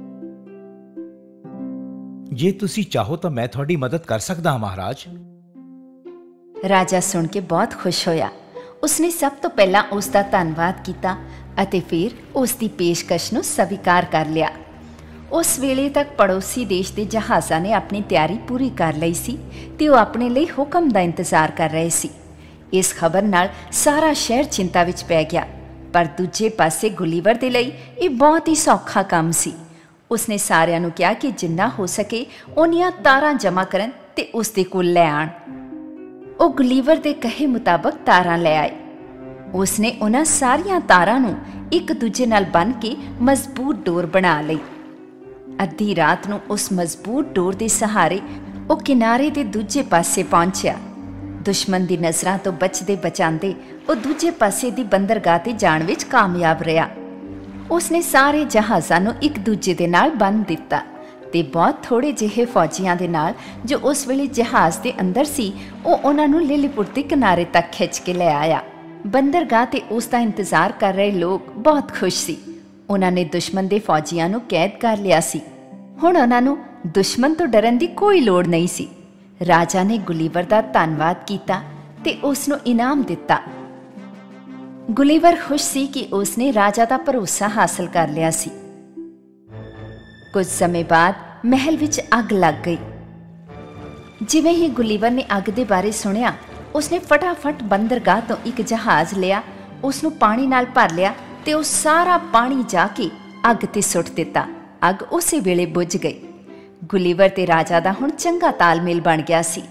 ਜੇ ਤੁਸੀਂ ਚਾਹੋ ਤਾਂ ਮੈਂ ਤੁਹਾਡੀ ਮਦਦ ਕਰ ਸਕਦਾ ਹਾਂ ਮਹਾਰਾਜ। ਰਾਜਾ ਸੁਣ ਕੇ ਬਹੁਤ ਖੁਸ਼ ਹੋਇਆ। ਉਸਨੇ ਸਭ ਤੋਂ ਪਹਿਲਾਂ ਉਸ ਦਾ ਧੰਨਵਾਦ ਕੀਤਾ ਅਤੇ ਫਿਰ ਉਸ ਦੀ ਪੇਸ਼ਕਸ਼ ਨੂੰ ਸਵੀਕਾਰ ਕਰ ਲਿਆ। ਉਸ ਵੇਲੇ ਤੱਕ ਪੜੋਸੀ ਦੇਸ਼ ਦੇ ਜਹਾਜ਼ਾਂ ਨੇ ਆਪਣੀ ਤਿਆਰੀ ਪੂਰੀ ਕਰ ਲਈ ਸੀ ਤੇ ਉਹ ਆਪਣੇ ਲਈ ਹੁਕਮ ਦਾ ਇੰਤਜ਼ਾਰ ਕਰ ਰਹੇ ਸੀ। ਇਸ ਖਬਰ ਨਾਲ ਸਾਰਾ ਸ਼ਹਿਰ ਚਿੰਤਾ ਵਿੱਚ ਪੈ ਗਿਆ, ਪਰ ਦੂਜੇ ਪਾਸੇ ਗੁਲੀਵਰ ਦੇ ਲਈ ਇਹ ਬਹੁਤ ਹੀ ਸੌਖਾ ਕੰਮ ਸੀ। ਉਸਨੇ ਸਾਰਿਆਂ ਨੂੰ ਕਿਹਾ ਕਿ ਜਿੰਨਾ ਹੋ ਸਕੇ ਉਹਨੀਆਂ ਤਾਰਾਂ ਜਮ੍ਹਾਂ ਕਰਨ ਤੇ ਉਸ ਦੇ ਕੋਲ ਲੈ ਆਣ। ਉਹ ਗੁਲੀਵਰ ਦੇ ਕਹੇ ਮੁਤਾਬਕ ਤਾਰਾਂ ਲੈ ਆਏ। ਉਸਨੇ ਉਹਨਾਂ ਸਾਰੀਆਂ ਤਾਰਾਂ ਨੂੰ ਇੱਕ ਦੂਜੇ ਨਾਲ ਬੰਨ੍ਹ ਕੇ ਮਜ਼ਬੂਤ ਡੋਰ ਬਣਾ ਲਈ। ਅੱਧੀ ਰਾਤ ਨੂੰ ਉਸ ਮਜ਼ਬੂਤ ਡੋਰ ਦੇ ਸਹਾਰੇ ਉਹ ਕਿਨਾਰੇ ਦੇ ਦੂਜੇ ਪਾਸੇ ਪਹੁੰਚਿਆ। ਦੁਸ਼ਮਣ ਦੀ ਨਜ਼ਰਾਂ ਤੋਂ ਬਚਦੇ ਬਚਾਉਂਦੇ ਉਹ ਦੂਜੇ ਪਾਸੇ ਦੀ ਬੰਦਰਗਾਹ ਤੇ ਜਾਣ ਵਿੱਚ ਕਾਮਯਾਬ ਰਿਹਾ। ਉਸਨੇ ਸਾਰੇ ਜਹਾਜ਼ਾਂ ਨੂੰ ਇੱਕ ਦੂਜੇ ਦੇ ਨਾਲ ਬੰਨ੍ਹ ਦਿੱਤਾ ਤੇ ਬਹੁਤ ਥੋੜੇ ਜਿਹੇ ਫੌਜੀਆਂ ਦੇ ਨਾਲ ਜੋ ਉਸ ਵੇਲੇ ਜਹਾਜ਼ ਦੇ ਅੰਦਰ ਸੀ, ਉਹ ਉਹਨਾਂ ਨੂੰ ਲਿਲੀਪੁਟ ਦੇ ਕਿਨਾਰੇ ਤੱਕ ਖਿੱਚ ਕੇ ਲੈ ਆਇਆ। ਬੰਦਰਗਾਹ ਤੇ ਉਸ ਦਾ ਇੰਤਜ਼ਾਰ ਕਰ ਰਹੇ ਲੋਕ ਬਹੁਤ ਖੁਸ਼ ਸੀ। ਉਹਨਾਂ ਨੇ ਦੁਸ਼ਮਣ ਦੇ ਫੌਜੀਆਂ ਨੂੰ ਕੈਦ ਕਰ ਲਿਆ ਸੀ। ਹੁਣ ਉਹਨਾਂ ਨੂੰ ਦੁਸ਼ਮਣ ਤੋਂ ਡਰਨ ਦੀ ਕੋਈ ਲੋੜ ਨਹੀਂ ਸੀ। ਰਾਜਾ ਨੇ ਗੁਲੀਵਰ ਦਾ ਧੰਨਵਾਦ ਕੀਤਾ ਤੇ ਉਸ ਨੂੰ ਇਨਾਮ ਦਿੱਤਾ। ਗੁਲੀਵਰ ਖੁਸ਼ ਸੀ ਕਿ ਉਸਨੇ ਰਾਜਾ ਦਾ ਭਰੋਸਾ ਹਾਸਲ ਕਰ ਲਿਆ ਸੀ। ਕੁਝ ਸਮੇਂ ਬਾਅਦ ਮਹਿਲ ਵਿੱਚ ਅੱਗ ਲੱਗ ਗਈ। ਜਿਵੇਂ ਹੀ ਗੁਲੀਵਰ ਨੇ ਅੱਗ ਦੇ ਬਾਰੇ ਸੁਣਿਆ, ਉਸਨੇ ਫਟਾਫਟ ਬੰਦਰਗਾਹ ਤੋਂ ਇੱਕ ਜਹਾਜ਼ ਲਿਆ, ਉਸ ਨੂੰ ਪਾਣੀ ਨਾਲ ਭਰ ਲਿਆ ਤੇ ਉਹ ਸਾਰਾ ਪਾਣੀ ਜਾ ਕੇ ਅੱਗ ਤੇ ਸੁੱਟ ਦਿੱਤਾ। ਅੱਗ ਉਸੇ ਵੇਲੇ ਬੁਝ ਗਈ। ਗੁਲੀਵਰ ਤੇ ਰਾਜਾ ਦਾ ਹੁਣ ਚੰਗਾ ਤਾਲਮੇਲ ਬਣ ਗਿਆ ਸੀ।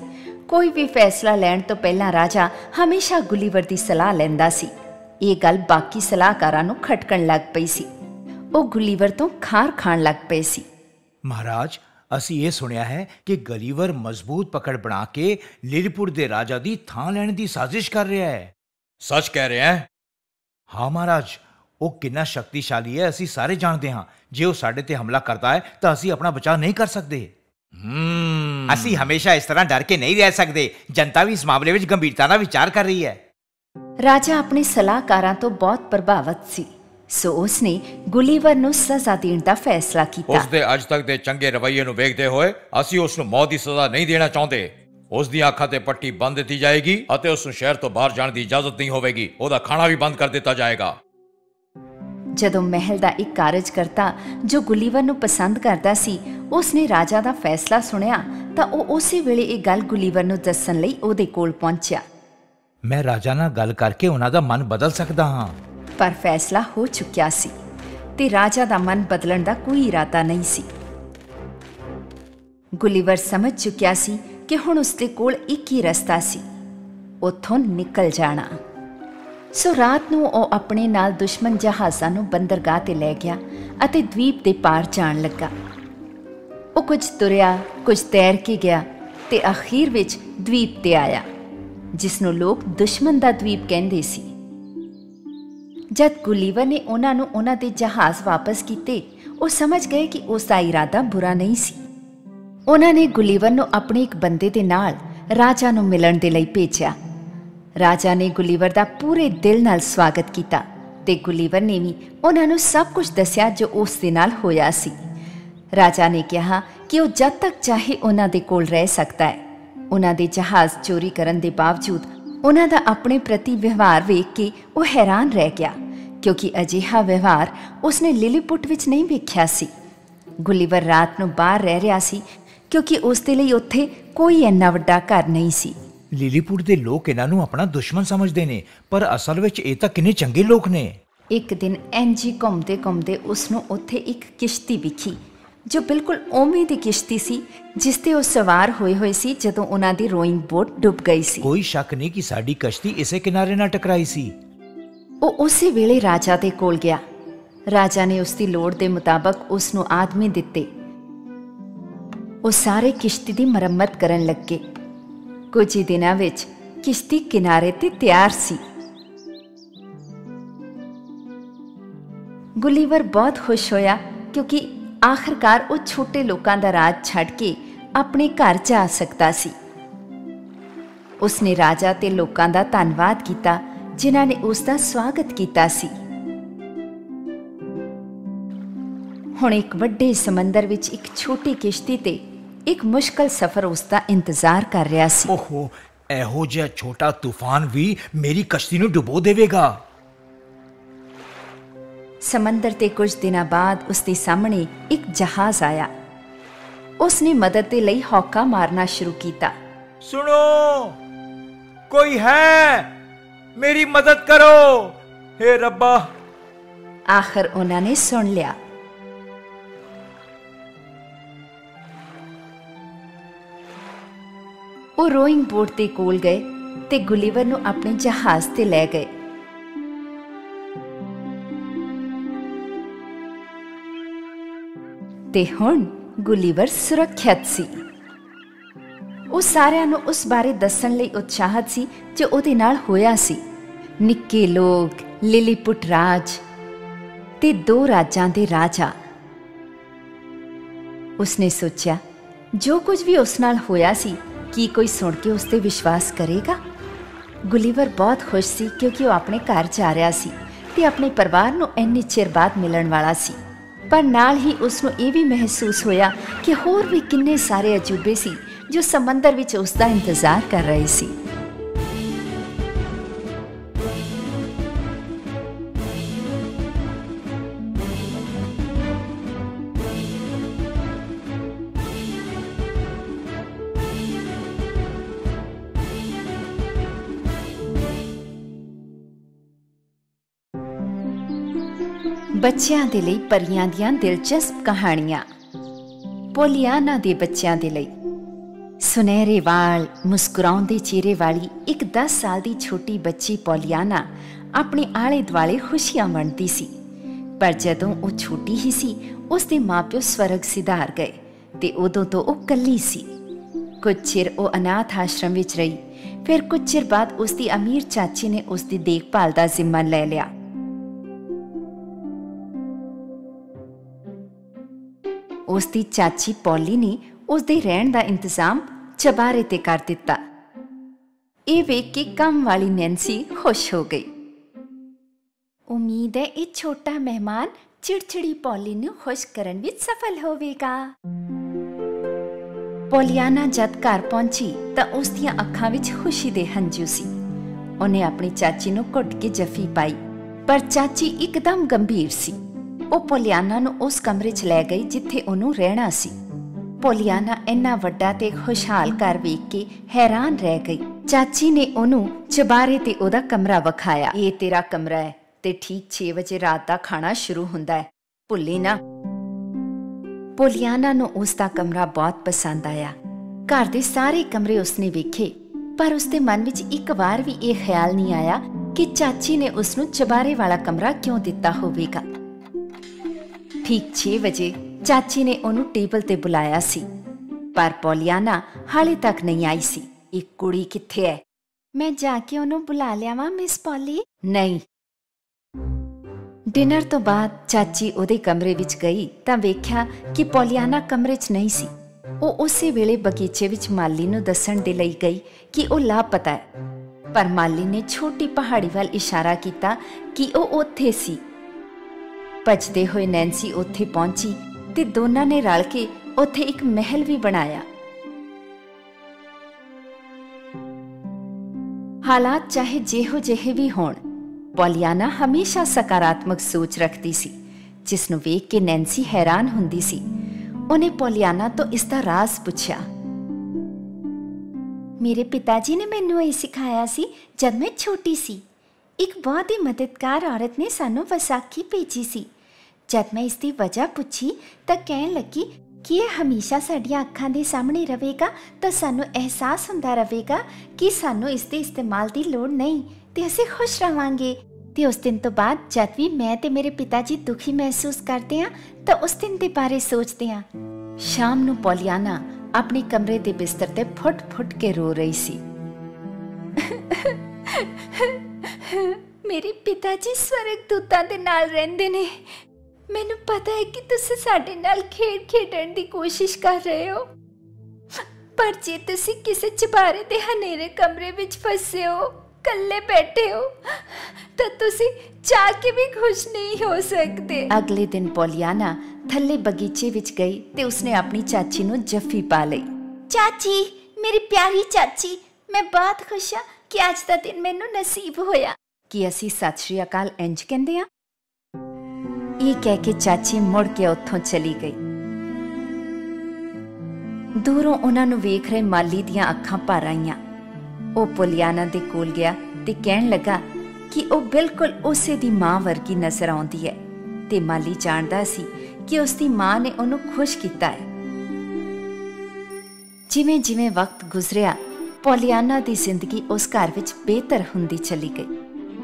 ਕੋਈ ਵੀ ਫੈਸਲਾ ਲੈਣ ਤੋਂ ਪਹਿਲਾਂ ਰਾਜਾ ਹਮੇਸ਼ਾ ਗੁਲੀਵਰ ਦੀ ਸਲਾਹ ਲੈਂਦਾ ਸੀ। ਇਹ ਗੱਲ ਬਾਕੀ ਸਲਾਹਕਾਰਾਂ ਨੂੰ ਖਟਕਣ ਲੱਗ ਪਈ ਸੀ। ਉਹ ਗੁਲੀਵਰ ਤੋਂ ਖਾਰ ਖਾਣ ਲੱਗ ਪਏ ਸੀ। ਮਹਾਰਾਜ, ਅਸੀਂ ਇਹ ਸੁਣਿਆ ਹੈ ਕਿ ਗਲੀਵਰ ਮਜ਼ਬੂਤ ਪਕੜ ਬਣਾ ਕੇ ਲਿਲੀਪੁਟ ਦੇ ਰਾਜਾ ਦੀ ਥਾਂ ਲੈਣ ਦੀ ਸਾਜ਼ਿਸ਼ ਕਰ ਰਿਹਾ ਹੈ। ਸੱਚ ਕਹਿ ਰਿਹਾ ਹੈ? ਹਾਂ ਮਹਾਰਾਜ, ਉਹ ਕਿੰਨਾ ਸ਼ਕਤੀਸ਼ਾਲੀ ਹੈ ਅਸੀਂ ਸਾਰੇ ਜਾਣਦੇ ਹਾਂ। ਜੇ ਉਹ ਸਾਡੇ ਤੇ ਹਮਲਾ ਕਰਦਾ ਹੈ ਤਾਂ ਅਸੀਂ ਆਪਣਾ ਬਚਾਅ ਨਹੀਂ ਕਰ ਸਕਦੇ। ਅਸੀਂ ਹਮੇਸ਼ਾ ਇਸ ਤਰ੍ਹਾਂ ਡਰ ਕੇ ਨਹੀਂ ਰਹਿ ਸਕਦੇ। ਜਨਤਾ ਵੀ ਇਸ ਮਾਮਲੇ ਵਿੱਚ ਗੰਭੀਰਤਾ ਨਾਲ ਵਿਚਾਰ ਕਰ ਰਹੀ ਹੈ। ਰਾਜਾ ਆਪਣੇ ਸਲਾਹਕਾਰਾਂ ਤੋਂ ਬਹੁਤ ਪ੍ਰਭਾਵਿਤ ਸੀ, ਸੋ ਉਸਨੇ ਗੁਲੀਵਰ ਨੂੰ ਸਜ਼ਾ ਦੇਣ ਦਾ ਫੈਸਲਾ ਕੀਤਾ। ਉਸ ਦੇ ਅੱਜ ਤੱਕ ਦੇ ਚੰਗੇ ਰਵੱਈਏ ਨੂੰ ਵੇਖਦੇ ਹੋਏ ਅਸੀਂ ਉਸ ਨੂੰ ਮੌਤ ਦੀ ਸਜ਼ਾ ਨਹੀਂ ਦੇਣਾ ਚਾਹੁੰਦੇ। ਉਸ ਦੀਆਂ ਅੱਖਾਂ ਤੇ ਪੱਟੀ ਬੰਨ੍ਹ ਦਿੱਤੀ ਜਾਏਗੀ ਅਤੇ ਉਸ ਨੂੰ ਸ਼ਹਿਰ ਤੋਂ ਬਾਹਰ ਜਾਣ ਦੀ ਇਜਾਜ਼ਤ ਨਹੀਂ ਹੋਵੇਗੀ। ਉਹਦਾ ਖਾਣਾ ਵੀ ਬੰਦ ਕਰ ਦਿੱਤਾ ਜਾਏਗਾ। ਜਦੋਂ ਮਹਿਲ ਦਾ ਇੱਕ ਕਾਰਜਕਰਤਾ ਜੋ ਗੁਲੀਵਰ ਨੂੰ ਪਸੰਦ ਕਰਦਾ ਸੀ, ਉਸਨੇ ਰਾਜਾ ਦਾ ਫੈਸਲਾ ਸੁਣਿਆ ਤਾਂ ਉਹ ਉਸੇ ਵੇਲੇ ਇਹ ਗੱਲ ਗੁਲੀਵਰ ਨੂੰ ਦੱਸਣ ਲਈ ਉਹਦੇ ਕੋਲ ਪਹੁੰਚਿਆ। ਮੈਂ ਰਾਜਾ ਨਾਲ ਗੱਲ ਕਰਕੇ ਉਹਨਾਂ ਦਾ ਮਨ ਬਦਲ ਸਕਦਾ ਹਾਂ। ਪਰ ਫੈਸਲਾ ਹੋ ਚੁੱਕਿਆ ਸੀ ਤੇ ਰਾਜਾ ਦਾ ਮਨ ਬਦਲਣ ਦਾ ਕੋਈ ਇਰਾਦਾ ਨਹੀਂ ਸੀ। ਗੁਲੀਵਰ ਸਮਝ ਚੁੱਕਿਆ ਸੀ ਕਿ ਹੁਣ ਉਸਦੇ ਕੋਲ ਇੱਕ ਹੀ ਰਸਤਾ ਸੀ, ਉੱਥੋਂ ਨਿਕਲ ਜਾਣਾ। ਸੋ ਰਾਤ ਨੂੰ ਉਹ ਆਪਣੇ ਨਾਲ ਦੁਸ਼ਮਣ ਜਹਾਜ਼ਾਂ ਨੂੰ ਬੰਦਰਗਾਹ ਤੇ ਲੈ ਗਿਆ ਅਤੇ ਦਵੀਪ ਦੇ ਪਾਰ ਜਾਣ ਲੱਗਾ। ਉਹ ਕੁਝ ਤੁਰਿਆ, ਕੁਝ ਤੈਰ ਕੇ ਗਿਆ ਤੇ ਅਖੀਰ ਵਿੱਚ ਦਵੀਪ ਤੇ ਆਇਆ, ਜਿਸ ਨੂੰ ਲੋਕ ਦੁਸ਼ਮਣ ਦਾ ਦਵੀਪ ਕਹਿੰਦੇ ਸੀ। ਜਦ ਗੁਲੀਵਰ ਨੇ ਉਹਨਾਂ ਨੂੰ ਉਹਨਾਂ ਦੇ ਜਹਾਜ਼ ਵਾਪਸ ਕੀਤੇ, ਉਹ ਸਮਝ ਗਏ ਕਿ ਉਸ ਦਾ ਇਰਾਦਾ ਬੁਰਾ ਨਹੀਂ ਸੀ। ਉਹਨਾਂ ਨੇ ਗੁਲੀਵਰ ਨੂੰ ਆਪਣੇ ਇੱਕ ਬੰਦੇ ਦੇ ਨਾਲ ਰਾਜਾ ਨੂੰ ਮਿਲਣ ਦੇ ਲਈ ਭੇਜਿਆ। ਰਾਜਾ ਨੇ ਗੁਲੀਵਰ ਦਾ ਪੂਰੇ ਦਿਲ ਨਾਲ ਸਵਾਗਤ ਕੀਤਾ ਤੇ ਗੁਲੀਵਰ ਨੇ ਵੀ ਉਹਨਾਂ ਨੂੰ ਸਭ ਕੁਝ ਦੱਸਿਆ ਜੋ ਉਸ ਦੇ ਨਾਲ ਹੋਇਆ ਸੀ। ਰਾਜਾ ਨੇ ਕਿਹਾ ਕਿ ਉਹ ਜਦ ਤੱਕ ਚਾਹੇ ਉਹਨਾਂ ਦੇ ਕੋਲ ਰਹਿ ਸਕਦਾ ਹੈ। ਉਹਨਾਂ ਦੇ ਜਹਾਜ਼ ਚੋਰੀ ਕਰਨ ਦੇ ਬਾਵਜੂਦ ਉਹਨਾਂ ਦਾ ਆਪਣੇ ਪ੍ਰਤੀ ਵਿਵਹਾਰ ਵੇਖ ਕੇ ਉਹ ਹੈਰਾਨ ਰਹਿ ਗਿਆ, ਕਿਉਂਕਿ ਅਜਿਹਾ ਵਿਵਹਾਰ ਉਸਨੇ ਲਿਲੀਪੁਟ ਵਿੱਚ ਨਹੀਂ ਵੇਖਿਆ ਸੀ। ਗੁਲੀਵਰ ਰਾਤ ਨੂੰ ਬਾਹਰ ਰਹਿ ਰਿਹਾ ਸੀ ਕਿਉਂਕਿ ਉਸ ਦੇ ਲਈ ਉੱਥੇ ਕੋਈ ਇੰਨਾ ਵੱਡਾ ਘਰ ਨਹੀਂ ਸੀ। ਲਿਲੀਪੁਟ ਦੇ ਲੋਕ ਇਹਨਾਂ ਨੂੰ ਆਪਣਾ ਦੁਸ਼ਮਣ ਸਮਝਦੇ ਨੇ, ਪਰ ਅਸਲ ਵਿੱਚ ਇਹ ਤਾਂ ਕਿੰਨੇ ਚੰਗੇ ਲੋਕ ਨੇ। ਇੱਕ ਦਿਨ ਇੰਝ ਘੁੰਮਦੇ ਘੁੰਮਦੇ ਉਸਨੂੰ ਉੱਥੇ ਇੱਕ ਕਿਸ਼ਤੀ ਵਿਖੀ, ਜੋ ਬਿਲਕੁਲ ਉਵੇਂ ਦੀ ਕਿਸ਼ਤੀ ਸੀ ਜਿਸ ਤੇ ਉਹ ਸਵਾਰ ਹੋਏ ਸੀ ਜਦੋਂ ਉਹਨਾਂ ਦੀ ਰੋਇੰਗ ਬੋਟ ਡੁੱਬ ਗਈ ਸੀ। ਕੋਈ ਸ਼ੱਕ ਨਹੀਂ ਕਿ ਸਾਡੀ ਕਸ਼ਤੀ ਇਸੇ ਕਿਨਾਰੇ ਨਾਲ ਟਕਰਾਈ ਸੀ। ਉਹ ਉਸੇ ਵੇਲੇ ਰਾਜਾ ਦੇ ਕੋਲ ਗਿਆ। ਰਾਜਾ ਨੇ ਉਸ ਦੀ ਲੋੜ ਦੇ ਮੁਤਾਬਕ ਉਸ ਨੂੰ ਆਦਮੀ ਦਿੱਤੇ। ਉਹ ਸਾਰੇ ਕਿਸ਼ਤੀ ਦੀ ਮੁਰੰਮਤ ਕਰਨ ਲੱਗੇ। ਕੁਝ ਹੀ ਦਿਨਾਂ ਵਿੱਚ ਕਿਸ਼ਤੀ ਕਿਨਾਰੇ ਤੇ ਤਿਆਰ ਸੀ। ਗੁਲੀਵਰ ਬਹੁਤ ਖੁਸ਼ ਹੋਇਆ ਕਿਉਂਕਿ ਆਖਰਕਾਰ ਉਹ ਛੋਟੇ ਲੋਕਾਂ ਦਾ ਰਾਜ ਛੱਡ ਕੇ ਆਪਣੇ ਘਰ ਜਾ ਸਕਦਾ ਸੀ। ਉਸਨੇ ਰਾਜਾ ਤੇ ਲੋਕਾਂ ਦਾ ਧੰਨਵਾਦ ਕੀਤਾ ਜਿਨ੍ਹਾਂ ਨੇ ਉਸ ਦਾ ਸਵਾਗਤ ਕੀਤਾ ਸੀ। ਹੁਣ ਇੱਕ ਵੱਡੇ ਸਮੁੰਦਰ ਵਿੱਚ ਇੱਕ ਛੋਟੀ ਕਿਸ਼ਤੀ ਤੇ ਇੱਕ ਮੁਸ਼ਕਲ ਸਫ਼ਰ ਉਸ ਦਾ ਇੰਤਜ਼ਾਰ ਕਰ ਰਿਹਾ ਸੀ। ਓਹੋ, ਇਹੋ ਜਿਹਾ ਛੋਟਾ ਤੂਫਾਨ ਵੀ ਮੇਰੀ ਕਸ਼ਤੀ ਨੂੰ ਡੁਬੋ ਦੇਵੇਗਾ। ਸਮੁੰਦਰ ਤੇ ਕੁਝ ਦਿਨਾਂ ਬਾਅਦ ਉਸ ਦੇ ਸਾਹਮਣੇ ਇੱਕ ਜਹਾਜ਼ ਆਇਆ। ਉਸਨੇ ਮਦਦ ਦੇ ਲਈ ਹੌਕਾ ਮਾਰਨਾ ਸ਼ੁਰੂ ਕੀਤਾ। ਸੁਣੋ, ਕੋਈ ਹੈ, ਮੇਰੀ ਮਦਦ ਕਰੋ, ਹੇ ਰੱਬਾ। ਆਖਰ ਉਹਨਾਂ ਨੇ ਸੁਣ ਲਿਆ। ਉਹ ਰੋਇੰਗ ਬੋਟ ਦੇ ਕੋਲ ਗਏ ਤੇ ਗੁਲੀਵਰ ਨੂੰ ਆਪਣੇ ਜਹਾਜ਼ ਤੇ ਲੈ ਗਏ। ਤੇ ਹੁਣ ਗੁਲੀਵਰ ਸੁਰੱਖਿਅਤ ਸੀ। ਉਹ ਸਾਰਿਆਂ ਨੂੰ ਉਸ ਬਾਰੇ ਦੱਸਣ ਲਈ ਉਤਸ਼ਾਹਿਤ ਸੀ ਜੋ ਉਹਦੇ ਨਾਲ ਹੋਇਆ ਸੀ। ਨਿੱਕੇ ਲੋਕ, ਲਿਲੀਪੁਟ ਰਾਜ ਤੇ 2 ਰਾਜਾਂ ਦੇ ਰਾਜਾ। ਉਸਨੇ ਸੋਚਿਆ, ਜੋ ਕੁਝ ਵੀ ਉਸ ਨਾਲ ਹੋਇਆ ਸੀ, ਕੀ ਕੋਈ ਸੁਣ ਕੇ ਉਸ ਤੇ ਵਿਸ਼ਵਾਸ ਕਰੇਗਾ? ਗੁਲੀਵਰ ਬਹੁਤ ਖੁਸ਼ ਸੀ ਕਿਉਂਕਿ ਉਹ ਆਪਣੇ ਘਰ ਜਾ ਰਿਹਾ ਸੀ ਤੇ ਆਪਣੇ ਪਰਿਵਾਰ ਨੂੰ ਇੰਨੇ ਚਿਰ ਬਾਅਦ ਮਿਲਣ ਵਾਲਾ ਸੀ। ਪਰ ਨਾਲ ਹੀ ਉਸ ਨੂੰ ਇਹ ਵੀ ਮਹਿਸੂਸ ਹੋਇਆ ਕਿ ਹੋਰ ਵੀ ਕਿੰਨੇ ਸਾਰੇ ਅਜੂਬੇ ਸੀ ਜੋ ਸਮੁੰਦਰ ਵਿੱਚ ਉਸ ਦਾ ਇੰਤਜ਼ਾਰ ਕਰ ਰਹੇ ਸੀ। ਬੱਚਿਆਂ ਦੇ ਲਈ ਪਰੀਆਂ ਦੀਆਂ ਦਿਲਚਸਪ ਕਹਾਣੀਆਂ। ਪੋਲੀਆਨਾ ਦੇ ਬੱਚਿਆਂ ਦੇ ਲਈ। सुनहरे वाल, मुस्कुराउंदे चेहरे वाली एक 10 साल की छोटी बच्ची पोलियाना अपने आले दुआले खुशियां वंडदी सी। पर जदों वो छोटी ही सी, उसके माँ प्यो स्वर्ग सिधार गए ते उदों तो वो कल्ली सी। कुछ चिर वो अनाथ आश्रम विच रही। फिर कुछ चिर बाद उसकी अमीर चाची ने उसकी देखभाल का जिम्मा ले लिया। उसकी चाची पॉली ने उसके रहन का इंतजाम चबारे ते कर दिता। ये वेख के काम वाली नैन्सी खुश हो गई। उम्मीद है ये छोटा मेहमान चिड़चिड़ी पॉली नूं खुश करन विच सफल होवेगा। पोलियाना जद घर पहुंची तो उसदियां अखां विच खुशी दे हंझू सी। उन्हें अपनी चाची नूं घुट के जफी पाई, पर चाची एकदम गंभीर सी। वो पोलियाना नूं उस कमरे च लै गई जिथे उन्हों रहना सी। पोलियाना इन्ना वड्डा ते खुशहाल घर वेख के हैरान रह गई। चाची ने उन्हों चबारे ते ओदा कमरा विखाया। ये तेरा कमरा है ते ठीक 6 बजे रात का खाना शुरू हुंदा है, भुल्ली ना। पोलियाना नूं उसका कमरा बहुत पसंद आया। घर दे सारे कमरे उसने वेखे, पर उसके मन विच एक बार भी यह ख्याल नहीं आया कि चाची ने उसनूं चबारे वाला कमरा क्यों दिता होवेगा। ठीक 6 बजे चाची ने उन्हों टेबल ते बुलाया सी, पर पोलियाना हाले तक नहीं आई सी। एक कुड़ी किथे है? मैं जाके उन्हों बुला लियावां मिस पॉली? नहीं। डिनर तो बाद चाची उहदे कमरे विच गई तां वेख्या कि पोलियाना कमरे च नहीं सी। वो उसे वेले बगीचे विच माली नूं दस्सण दे लई गई कि वो लापता है, पर माली ने छोटी पहाड़ी वाल इशारा किया कि वो उत्थे सी। भजदे हुए नैन्सी उत्थे पहुंची ते दोनां ने रल के उत्थे एक महल भी बनाया। हालात चाहे जेहो जेहे भी होण, पोलियाना हमेशा सकारात्मक सोच रखती सी, जिसनूं वेख के नैन्सी हैरान हुंदी सी। उन्हें पोलियाना तो इसका राज पुछया। मेरे पिताजी ने मैनूं ये सिखाया सी जब मैं छोटी सी। एक बहुत ही मददगार औरत ने सानूं विसाखी भेजी सी। जब मैं इसकी वजह पूछी तो कहन लगी कि यह हमेशा साडियां अखां दे सामने रहेगा तो सानूं एहसास हुंदा रहेगा कि सानूं इसके इस्तेमाल की लोड़ नहीं ते असीं खुश रहांगे। ते उस दिन तो बाद जब भी मैं ते मेरे पिताजी दुखी महसूस करते हैं तो उस दिन के बारे सोचते हैं। शाम नूं पोलियाना अपने कमरे के बिस्तर ते फुट फुट के रो रही सी। मेरे पिताजी स्वर्ग दूतां दे नाल रहिंदे ने। मैनूं पता है कि तुसीं साडे नाल खेड खेडण दी कोशिश कर रहे हो, पर जे तुसीं किसी चबारे दे हनेरे कमरे विच फसे हो, कल्ले बैठे हो, तो तुसीं चाह के भी खुश नहीं हो सकते। अगले दिन पोलियाना थल्ले बगीचे विच गई ते उसने अपनी चाची नूं जफ्फी पा लई। चाची, मेरी प्यारी चाची, मैं बहुत खुश हाँ कि अज दा दिन मैनूं नसीब होया। कि असीं सत श्री अकाल इंज कहंदे हां? ये कह के चाची मुड़ के उत्थों चली गई। दूरों उन्हां नूं वेख रहे माली दियां अखां भर आईयां। वो पोलियाना दे कोल गया ते कहण लगा कि वो बिल्कुल उसे दी मां वर्गी नजर आउंदी है ते माली जानदा सी कि उसदी मां ने उन्हें खुश किया है। जिवें जिवें वक्त गुजरिया, पोलियाना दी जिंदगी उस घर विच बेहतर हुंदी चली गई।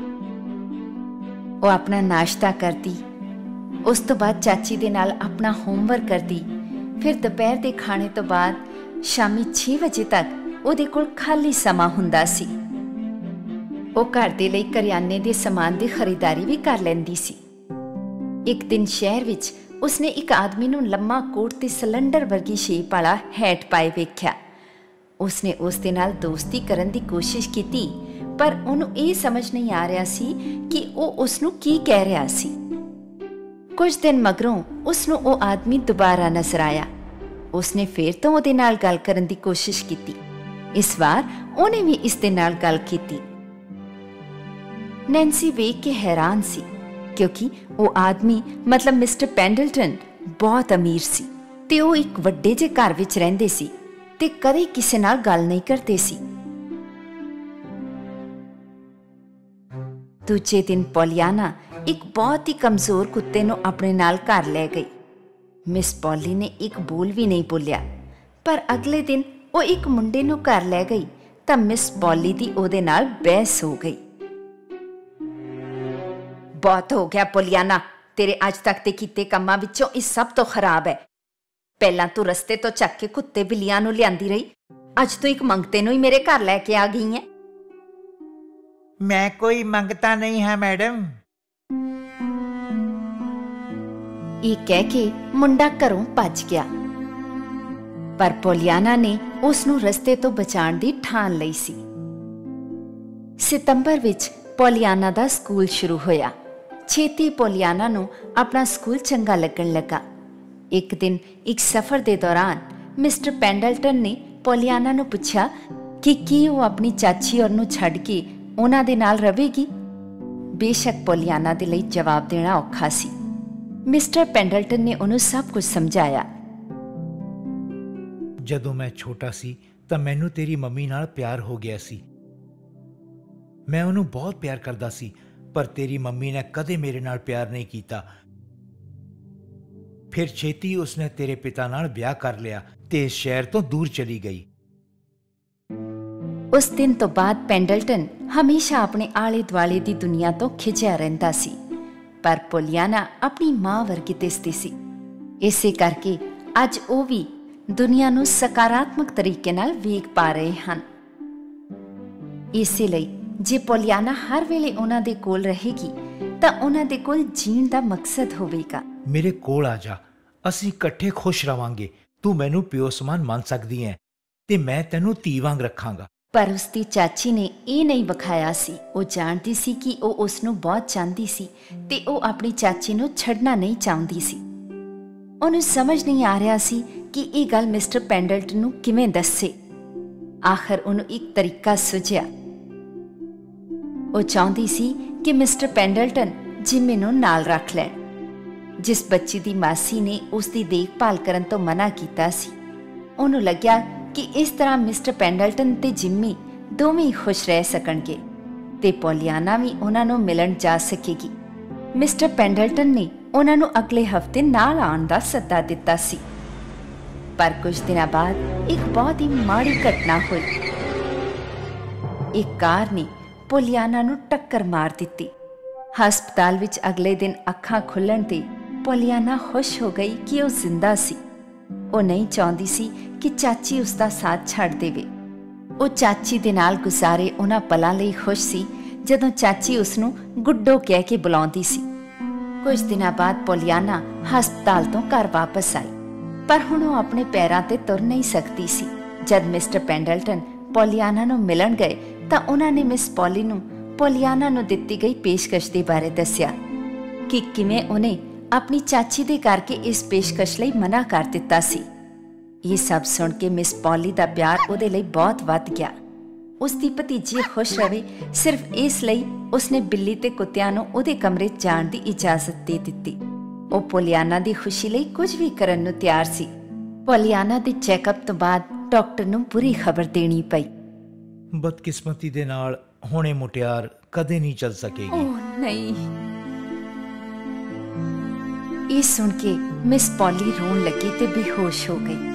वो अपना नाश्ता करती, उस तो बाद चाची दे नाल अपना होमवर्क करती, फिर दोपहर के खाने तो बाद शामी 6 बजे तक ਉਹਦੇ ਕੋਲ ਖਾਲੀ ਸਮਾਂ ਹੁੰਦਾ ਸੀ। ਉਹ ਘਰ ਦੇ ਲਈ ਕਰਿਆਨੇ ਦੇ ਸਮਾਨ ਦੀ ਖਰੀਦਾਰੀ ਵੀ ਕਰ ਲੈਂਦੀ ਸੀ। ਇੱਕ ਦਿਨ ਸ਼ਹਿਰ ਵਿੱਚ ਉਸਨੇ ਇੱਕ ਆਦਮੀ ਨੂੰ ਲੰਮਾ ਕੋਟ ਤੇ ਸਿਲੰਡਰ ਵਰਗੀ ਸ਼ੇਪ ਵਾਲਾ ਹੈਟ ਪਾਏ ਵੇਖਿਆ। ਉਸਨੇ ਉਸ ਦੇ ਨਾਲ ਦੋਸਤੀ ਕਰਨ ਦੀ ਕੋਸ਼ਿਸ਼ ਕੀਤੀ, ਪਰ ਉਹਨੂੰ ਇਹ ਸਮਝ ਨਹੀਂ ਆ ਰਿਹਾ ਸੀ ਕਿ ਉਹ ਉਸ ਨੂੰ ਕੀ ਕਹਿ ਰਿਹਾ ਸੀ। ਕੁਝ ਦਿਨ ਮਗਰੋਂ ਉਸਨੂੰ ਉਹ ਆਦਮੀ ਦੁਬਾਰਾ ਨਜ਼ਰ ਆਇਆ। ਉਸਨੇ ਫਿਰ ਤੋਂ ਉਹਦੇ ਨਾਲ ਗੱਲ ਕਰਨ ਦੀ ਕੋਸ਼ਿਸ਼ ਕੀਤੀ। इस बार उन्हें भी इसके नाल गल कीती। नैन्सी वेख के हैरान सी, क्योंकि वो आदमी मतलब मिस्टर पेंडलटन बहुत अमीर सी ते वो एक वड्डे जे घर विच रहिंदे सी ते कदे किसे नाल गल नहीं करते सी। दूजे दिन पोलियाना एक बहुत ही कमजोर कुत्ते नूं अपने नाल घर लै गई। मिस पॉली ने एक बोल भी नहीं बोलिया, पर अगले दिन ਉਹ ਇੱਕ ਮੁੰਡੇ ਨੂੰ ਘਰ ਲੈ ਗਈ ਤਾਂ ਮਿਸ ਪੌਲੀ ਦੀ ਉਹਦੇ ਨਾਲ ਬਹਿਸ ਹੋ ਗਈ। ਬਹੁਤ ਹੋ ਗਿਆ ਪੋਲੀਆਨਾ, ਤੇਰੇ ਅੱਜ ਤੱਕ ਦੇ ਕੀਤੇ ਕੰਮਾਂ ਵਿੱਚੋਂ ਇਹ ਸਭ ਤੋਂ ਖਰਾਬ ਹੈ। ਪਹਿਲਾਂ ਤੂੰ ਰਸਤੇ ਤੋਂ ਚੱਕ ਕੇ ਕੁੱਤੇ ਬਿੱਲੀਆਂ ਨੂੰ ਲਿਆਂਦੀ ਰਹੀ, ਅੱਜ ਤੂੰ ਇੱਕ ਮੰਗਤੇ ਨੂੰ ਹੀ ਮੇਰੇ ਘਰ ਲੈ ਕੇ ਆ ਗਈ ਹੈ। ਮੈਂ ਕੋਈ ਮੰਗਤਾ ਨਹੀਂ ਹਾਂ ਮੈਡਮ। ਇਹ ਕਹਿ ਕੇ ਮੁੰਡਾ ਘਰੋਂ ਭੱਜ ਗਿਆ, ਪਰ ਪੋਲੀਆਨਾ ਨੇ ਉਸ ਨੂੰ ਰਸਤੇ ਤੋਂ ਬਚਾਉਣ ਦੀ ਠਾਣ ਲਈ ਸੀ। ਸਤੰਬਰ ਵਿੱਚ ਪੋਲੀਆਨਾ ਦਾ ਸਕੂਲ ਸ਼ੁਰੂ ਹੋਇਆ। ਛੇਤੀ ਪੋਲੀਆਨਾ ਨੂੰ ਆਪਣਾ ਸਕੂਲ ਚੰਗਾ ਲੱਗਣ ਲੱਗਾ। ਇੱਕ ਦਿਨ ਇੱਕ ਸਫ਼ਰ ਦੇ ਦੌਰਾਨ ਮਿਸਟਰ ਪੈਂਡਲਟਨ ਨੇ ਪੋਲੀਆਨਾ ਨੂੰ ਪੁੱਛਿਆ ਕਿ ਕੀ ਉਹ ਆਪਣੀ ਚਾਚੀ ਔਰ ਨੂੰ ਛੱਡ ਕੇ ਉਹਨਾਂ ਦੇ ਨਾਲ ਰਹੇਗੀ। ਬੇਸ਼ੱਕ ਪੋਲੀਆਨਾ ਦੇ ਲਈ ਜਵਾਬ ਦੇਣਾ ਔਖਾ ਸੀ। ਮਿਸਟਰ ਪੈਂਡਲਟਨ ਨੇ ਉਹਨੂੰ ਸਭ ਕੁਝ ਸਮਝਾਇਆ। ਜਦੋਂ ਮੈਂ ਛੋਟਾ ਸੀ ਤਾਂ ਮੈਨੂੰ ਤੇਰੀ ਮੰਮੀ ਨਾਲ ਪਿਆਰ ਹੋ ਗਿਆ ਸੀ। ਮੈਂ ਉਹਨੂੰ ਬਹੁਤ ਪਿਆਰ ਕਰਦਾ ਸੀ, ਪਰ ਤੇਰੀ ਮੰਮੀ ਨੇ ਕਦੇ ਮੇਰੇ ਨਾਲ ਪਿਆਰ ਨਹੀਂ ਕੀਤਾ। ਫਿਰ ਛੇਤੀ ਉਸਨੇ ਤੇਰੇ ਪਿਤਾ ਨਾਲ ਵਿਆਹ ਕਰ ਲਿਆ ਤੇ ਇਸ ਸ਼ਹਿਰ ਤੋਂ ਦੂਰ ਚਲੀ ਗਈ। ਉਸ ਦਿਨ ਤੋਂ ਬਾਅਦ ਪੈਂਡਲਟਨ ਹਮੇਸ਼ਾ ਆਪਣੇ ਆਲੇ ਦੁਆਲੇ ਦੀ ਦੁਨੀਆ ਤੋਂ ਖਿਝਿਆ ਰਹਿੰਦਾ ਸੀ, ਪਰ ਪੋਲੀਆਨਾ ਆਪਣੀ ਮਾਂ ਵਰਗੀ ਦਿਸਦੀ ਸੀ। ਇਸੇ ਕਰਕੇ ਅੱਜ ਉਹ ਵੀ ਦੁਨੀਆ ਨੂੰ ਸਕਾਰਾਤਮਕ ਤਰੀਕੇ ਨਾਲ ਵੇਖ ਪਾ ਰਹੇ ਹਨ। ਇਸੇ ਲਈ ਜੇ ਪੋਲੀਆਨਾ ਹਰ ਵੇਲੇ ਉਹਨਾਂ ਦੇ ਕੋਲ ਰਹੇਗੀ ਤਾਂ ਉਹਨਾਂ ਦੇ ਕੋਲ ਜੀਣ ਦਾ ਮਕਸਦ ਹੋਵੇਗਾ। ਮੇਰੇ ਕੋਲ ਆ ਜਾ, ਅਸੀਂ ਇਕੱਠੇ ਖੁਸ਼ ਰਵਾਂਗੇ। ਤੂੰ ਮੈਨੂੰ ਪਿਓ ਸਮਾਨ ਮੰਨ ਸਕਦੀ ਹੈ ਤੇ ਮੈਂ ਤੈਨੂੰ ਧੀ ਵਾਂਗ ਰੱਖਾਂਗਾ। ਪਰ ਉਸਦੀ ਚਾਚੀ ਨੇ ਇਹ ਨਹੀਂ ਵਿਖਾਇਆ ਸੀ। ਉਹ ਜਾਣਦੀ ਸੀ ਕਿ ਉਹ ਉਸ ਨੂੰ ਬਹੁਤ ਚਾਹੁੰਦੀ ਸੀ ਤੇ ਉਹ ਆਪਣੀ ਚਾਚੀ ਨੂੰ ਛੱਡਣਾ ਨਹੀਂ ਚਾਹੁੰਦੀ ਸੀ। ਉਹਨੂੰ ਸਮਝ ਨਹੀਂ ਆ ਰਿਹਾ ਸੀ ਕਿ ਇਹ ਗੱਲ ਮਿਸਟਰ ਪੈਂਡਲਟਨ ਨੂੰ ਕਿਵੇਂ ਦੱਸੇ। ਆਖਰ ਉਹਨੂੰ ਇੱਕ ਤਰੀਕਾ ਸੁਝਿਆ। ਉਹ ਚਾਹੁੰਦੀ ਸੀ ਕਿ ਮਿਸਟਰ ਪੈਂਡਲਟਨ ਜਿਮੀ ਨੂੰ ਨਾਲ ਰੱਖ ਲੈਣ। ਜਿਸ ਬੱਚੀ ਦੀ ਮਾਸੀ ਨੇ ਉਸ ਦੀ ਦੇਖਭਾਲ ਕਰਨ ਤੋਂ ਮਨਾ ਕੀਤਾ ਸੀ, ਉਹਨੂੰ ਲੱਗਿਆ ਕਿ ਇਸ ਤਰ੍ਹਾਂ ਮਿਸਟਰ ਪੈਂਡਲਟਨ ਤੇ ਜਿਮੀ ਦੋਵੇਂ ਹੀ ਖੁਸ਼ ਰਹਿ ਸਕਣਗੇ ਤੇ ਪੋਲੀਆਨਾ ਵੀ ਉਹਨਾਂ ਨੂੰ ਮਿਲਣ ਜਾ ਸਕੇਗੀ। ਮਿਸਟਰ ਪੈਂਡਲਟਨ ਨੇ ਉਹਨਾਂ ਨੂੰ ਅਗਲੇ ਹਫ਼ਤੇ ਨਾਲ ਆਉਣ ਦਾ ਸੱਦਾ ਦਿੱਤਾ ਸੀ। ਪਰ ਕੁਝ ਦਿਨਾਂ ਬਾਅਦ ਇੱਕ ਬਹੁਤ ਹੀ ਮਾੜੀ ਘਟਨਾ ਹੋਈ। ਇੱਕ ਕਾਰ ਨੇ ਪੋਲੀਆਨਾ ਨੂੰ ਟੱਕਰ ਮਾਰ ਦਿੱਤੀ। ਹਸਪਤਾਲ ਵਿੱਚ ਅਗਲੇ ਦਿਨ ਅੱਖਾਂ ਖੁੱਲਣ ਤੇ ਪੋਲੀਆਨਾ ਖੁਸ਼ ਹੋ ਗਈ ਕਿ ਉਹ ਜ਼ਿੰਦਾ ਸੀ। ਉਹ ਨਹੀਂ ਚਾਹੁੰਦੀ ਸੀ ਕਿ ਚਾਚੀ ਉਸ ਦਾ ਸਾਥ ਛੱਡ ਦੇਵੇ। ਉਹ ਚਾਚੀ ਦੇ ਨਾਲ ਗੁਜ਼ਾਰੇ ਉਹਨਾਂ ਪਲਾਂ ਲਈ ਖੁਸ਼ ਸੀ ਜਦੋਂ ਚਾਚੀ ਉਸ ਨੂੰ ਗੁੱਡੋ ਕਹਿ ਕੇ ਬੁਲਾਉਂਦੀ ਸੀ। ਕੁਝ ਦਿਨਾਂ ਬਾਅਦ ਪੋਲੀਆਨਾ ਹਸਪਤਾਲ ਤੋਂ ਘਰ ਵਾਪਸ ਆਈ, ਪਰ ਹੁਣ ਉਹ ਆਪਣੇ ਪੈਰਾਂ ਤੇ ਤੁਰ ਨਹੀਂ ਸਕਦੀ ਸੀ। ਜਦ ਮਿਸਟਰ ਪੈਂਡਲਟਨ ਪੋਲੀਆਨਾ ਨੂੰ ਮਿਲਣ ਗਏ ਤਾਂ ਉਹਨਾਂ ਨੇ ਮਿਸ ਪੌਲੀ ਨੂੰ ਪੋਲੀਆਨਾ ਨੂੰ ਦਿੱਤੀ ਗਈ ਪੇਸ਼ਕਸ਼ ਦੇ ਬਾਰੇ ਦੱਸਿਆ ਕਿ ਕਿਵੇਂ ਉਹਨੇ ਆਪਣੀ ਚਾਚੀ ਦੇ ਕਰਕੇ ਇਸ ਪੇਸ਼ਕਸ਼ ਲਈ ਮਨਾ ਕਰ ਦਿੱਤਾ ਸੀ। ਇਹ ਸਭ ਸੁਣ ਕੇ ਮਿਸ ਪੌਲੀ ਦਾ ਪਿਆਰ ਉਹਦੇ ਲਈ ਬਹੁਤ ਵੱਧ ਗਿਆ। ਉਸ ਦੀ ਭਤੀਜੀ ਖੁਸ਼ ਰਹੇ ਸਿਰਫ ਇਸ ਲਈ ਉਸਨੇ ਬਿੱਲੀ ਤੇ ਕੁੱਤਿਆਂ ਨੂੰ ਉਹਦੇ ਕਮਰੇ 'ਚ ਜਾਣ ਦੀ ਇਜਾਜ਼ਤ ਦੇ ਦਿੱਤੀ। ਉਹ ਪੋਲੀਆਨਾ ਦੀ ਖੁਸ਼ੀ ਲਈ ਕੁਝ ਵੀ ਕਰਨ ਨੂੰ ਤਿਆਰ ਸੀ। ਪੋਲੀਆਨਾ ਦੇ ਚੈੱਕਅਪ ਤੋਂ ਬਾਅਦ ਡਾਕਟਰ ਨੂੰ ਬੁਰੀ ਖਬਰ ਦੇਣੀ ਪਈ। ਬਦਕਿਸਮਤੀ ਦੇ ਨਾਲ ਹੁਣੇ ਮੁਟਿਆਰ ਕਦੇ ਨਹੀਂ ਚੱਲ ਸਕੇਗੀ। ਓਹ ਨਹੀਂ। ਇਹ ਸੁਣ ਕੇ ਮਿਸ ਪੌਲੀ ਰੋਣ ਲੱਗੀ ਤੇ ਬੇਹੋਸ਼ ਹੋ ਗਈ।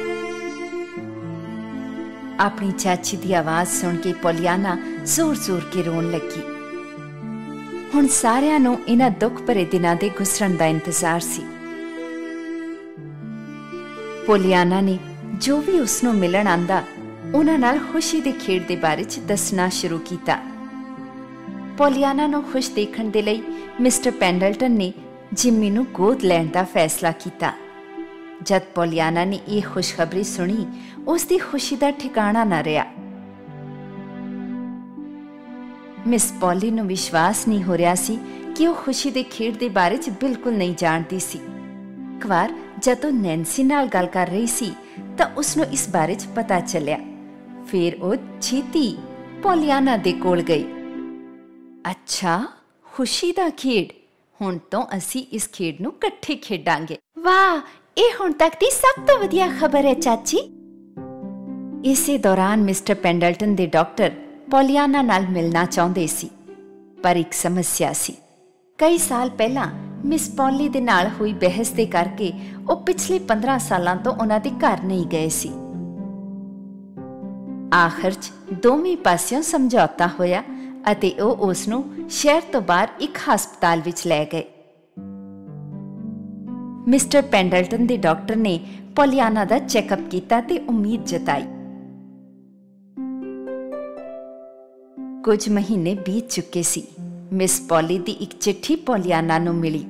ਆਪਣੀ ਚਾਚੀ ਦੀ ਆਵਾਜ਼ ਸੁਣ ਕੇ ਪੋਲੀਆਨਾ ਜ਼ੋਰ-ਜ਼ੋਰ ਕੇ ਰੋਣ ਲੱਗੀ। ਹੁਣ ਸਾਰਿਆਂ ਨੂੰ ਇਹਨਾਂ ਦੁੱਖ ਭਰੇ ਦਿਨਾਂ ਦੇ ਗੁਜ਼ਰਨ ਦਾ ਇੰਤਜ਼ਾਰ ਸੀ। ਪੋਲੀਆਨਾ ਨੇ ਜੋ ਵੀ ਉਸ ਨੂੰ ਮਿਲਣ ਆਂਦਾ ਉਹਨਾਂ ਨਾਲ ਖੁਸ਼ੀ ਦੇ ਖੇਡ ਦੇ ਬਾਰੇ 'ਚ ਦੱਸਣਾ ਸ਼ੁਰੂ ਕੀਤਾ। ਪੋਲੀਆਨਾ ਨੂੰ ਖੁਸ਼ ਦੇਖਣ ਦੇ ਲਈ ਮਿਸਟਰ ਪੈਂਡਲਟਨ ਨੇ ਜਿਮੀ ਨੂੰ ਗੋਦ ਲੈਣ ਦਾ ਫੈਸਲਾ ਕੀਤਾ। ਜਦ ਪੋਲੀਆਨਾ ਨੇ ਇਹ ਖੁਸ਼ਖਬਰੀ ਸੁਣੀ, ਉਸ ਦੀ ਖੁਸ਼ੀ ਦਾ ਠਿਕਾਣਾ ਨਾ ਰਿਹਾ। ਮਿਸ ਪੌਲੀ ਨੂੰ ਵਿਸ਼ਵਾਸ ਨਹੀਂ ਹੋ ਰਿਹਾ ਸੀ ਕਿ ਉਹ ਖੁਸ਼ੀ ਦੇ ਖੇਡ ਦੇ ਬਾਰੇ 'ਚ ਬਿਲਕੁਲ ਨਹੀਂ ਜਾਣਦੀ ਸੀ। ਇੱਕ ਵਾਰ ਜਦੋਂ ਨੈਂਸੀ ਨਾਲ ਗੱਲ ਕਰ ਰਹੀ ਸੀ ਤਾਂ ਉਸ ਨੂੰ ਇਸ ਬਾਰੇ 'ਚ ਪਤਾ ਚੱਲਿਆ। ਫਿਰ ਉਹ ਛੇਤੀ ਪੋਲੀਆਨਾ ਦੇ ਕੋਲ ਗਈ। ਅੱਛਾ, ਖੁਸ਼ੀ ਦਾ ਖੇਡ, ਹੁਣ ਤੋਂ ਅਸੀਂ ਇਸ ਖੇਡ ਨੂੰ ਇਕੱਠੇ ਖੇਡਾਂਗੇ। ਵਾਹ, ਇਹ ਹੁਣ ਤੱਕ ਦੀ ਸਭ ਤੋਂ ਵਧੀਆ ਖਬਰ ਹੈ ਚਾਚੀ। ਇਸੇ ਦੌਰਾਨ ਮਿਸਟਰ ਪੈਂਡਲਟਨ ਦੇ ਡਾਕਟਰ ਪੋਲੀਆਨਾ ਨਾਲ ਮਿਲਣਾ ਚਾਹੁੰਦੇ ਸੀ, ਪਰ ਇੱਕ ਸਮੱਸਿਆ ਸੀ। ਕਈ ਸਾਲ ਪਹਿਲਾਂ ਮਿਸ ਪੌਲੀ ਦੇ ਨਾਲ ਹੋਈ ਬਹਿਸ ਦੇ ਕਰਕੇ ਉਹ ਪਿਛਲੇ 15 ਸਾਲਾਂ ਤੋਂ ਉਹਨਾਂ ਦੇ ਘਰ ਨਹੀਂ ਗਏ ਸੀ। ਆਖਰ 'ਚ ਦੋਵੇਂ ਪਾਸਿਓਂ ਸਮਝੌਤਾ ਹੋਇਆ ਅਤੇ ਉਹ ਉਸ ਨੂੰ ਸ਼ਹਿਰ ਤੋਂ ਬਾਹਰ ਇੱਕ ਹਸਪਤਾਲ ਵਿੱਚ ਲੈ ਗਏ। ਮਿਸਟਰ ਪੈਂਡਲਟਨ ਦੇ ਡਾਕਟਰ ਨੇ ਪੋਲੀਆਨਾ ਦਾ ਚੈੱਕਅਪ ਕੀਤਾ ਤੇ ਉਮੀਦ ਜਤਾਈ। ਕੁਝ ਮਹੀਨੇ ਬੀਤ ਚੁੱਕੇ ਸੀ। ਮਿਸ ਪੌਲੀ ਦੀ ਇੱਕ ਚਿੱਠੀ ਪੋਲੀਆਨਾ ਨੂੰ ਮਿਲੀ।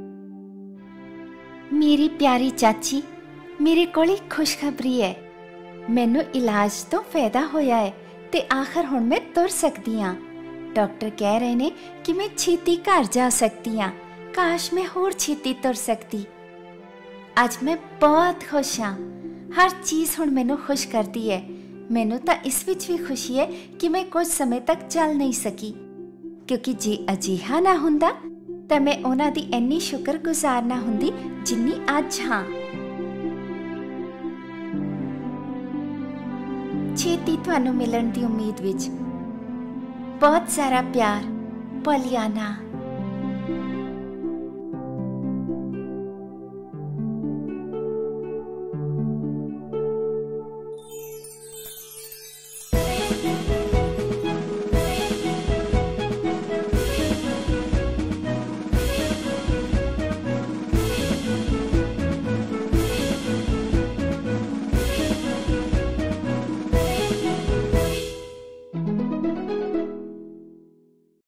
ਮੇਰੀ ਪਿਆਰੀ ਚਾਚੀ, ਮੇਰੇ ਕੋਲ ਇੱਕ ਖੁਸ਼ਖਬਰੀ ਹੈ। ਮੈਨੂੰ ਇਲਾਜ ਤੋਂ ਫਾਇਦਾ ਹੋਇਆ ਹੈ ਤੇ ਆਖਰ ਹੁਣ ਮੈਂ ਤੁਰ ਸਕਦੀ ਹਾਂ। ਡਾਕਟਰ ਕਹਿ ਰਹੇ ਨੇ ਕਿ ਮੈਂ ਛੇਤੀ ਘਰ ਜਾ ਸਕਦੀ ਹਾਂ। ਕਾਸ਼ ਮੈਂ ਹੋਰ ਛੇਤੀ ਤੁਰ ਸਕਦੀ। ਅੱਜ ਮੈਂ ਬਹੁਤ ਖੁਸ਼ ਹਾਂ। ਹਰ ਚੀਜ਼ ਹੁਣ ਮੈਨੂੰ ਖੁਸ਼ ਕਰਦੀ ਹੈ। ਮੈਨੂੰ ਤਾਂ ਇਸ ਵਿੱਚ ਵੀ ਖੁਸ਼ੀ ਹੈ ਕਿ ਮੈਂ ਕੁਝ ਸਮੇਂ ਤੱਕ ਚੱਲ ਨਹੀਂ ਸਕੀ, ਕਿਉਂਕਿ ਜੇ ਅਜਿਹਾ ਨਾ ਹੁੰਦਾ ਤਾਂ ਮੈਂ ਉਹਨਾਂ ਦੀ ਇੰਨੀ ਸ਼ੁਕਰਗੁਜ਼ਾਰ ਨਾ ਹੁੰਦੀ ਜਿੰਨੀ ਅੱਜ ਹਾਂ। ਛੇਤੀ ਤੁਹਾਨੂੰ ਮਿਲਣ ਦੀ ਉਮੀਦ ਵਿੱਚ ਬਹੁਤ ਸਾਰਾ ਪਿਆਰ, ਪੋਲੀਆਨਾ।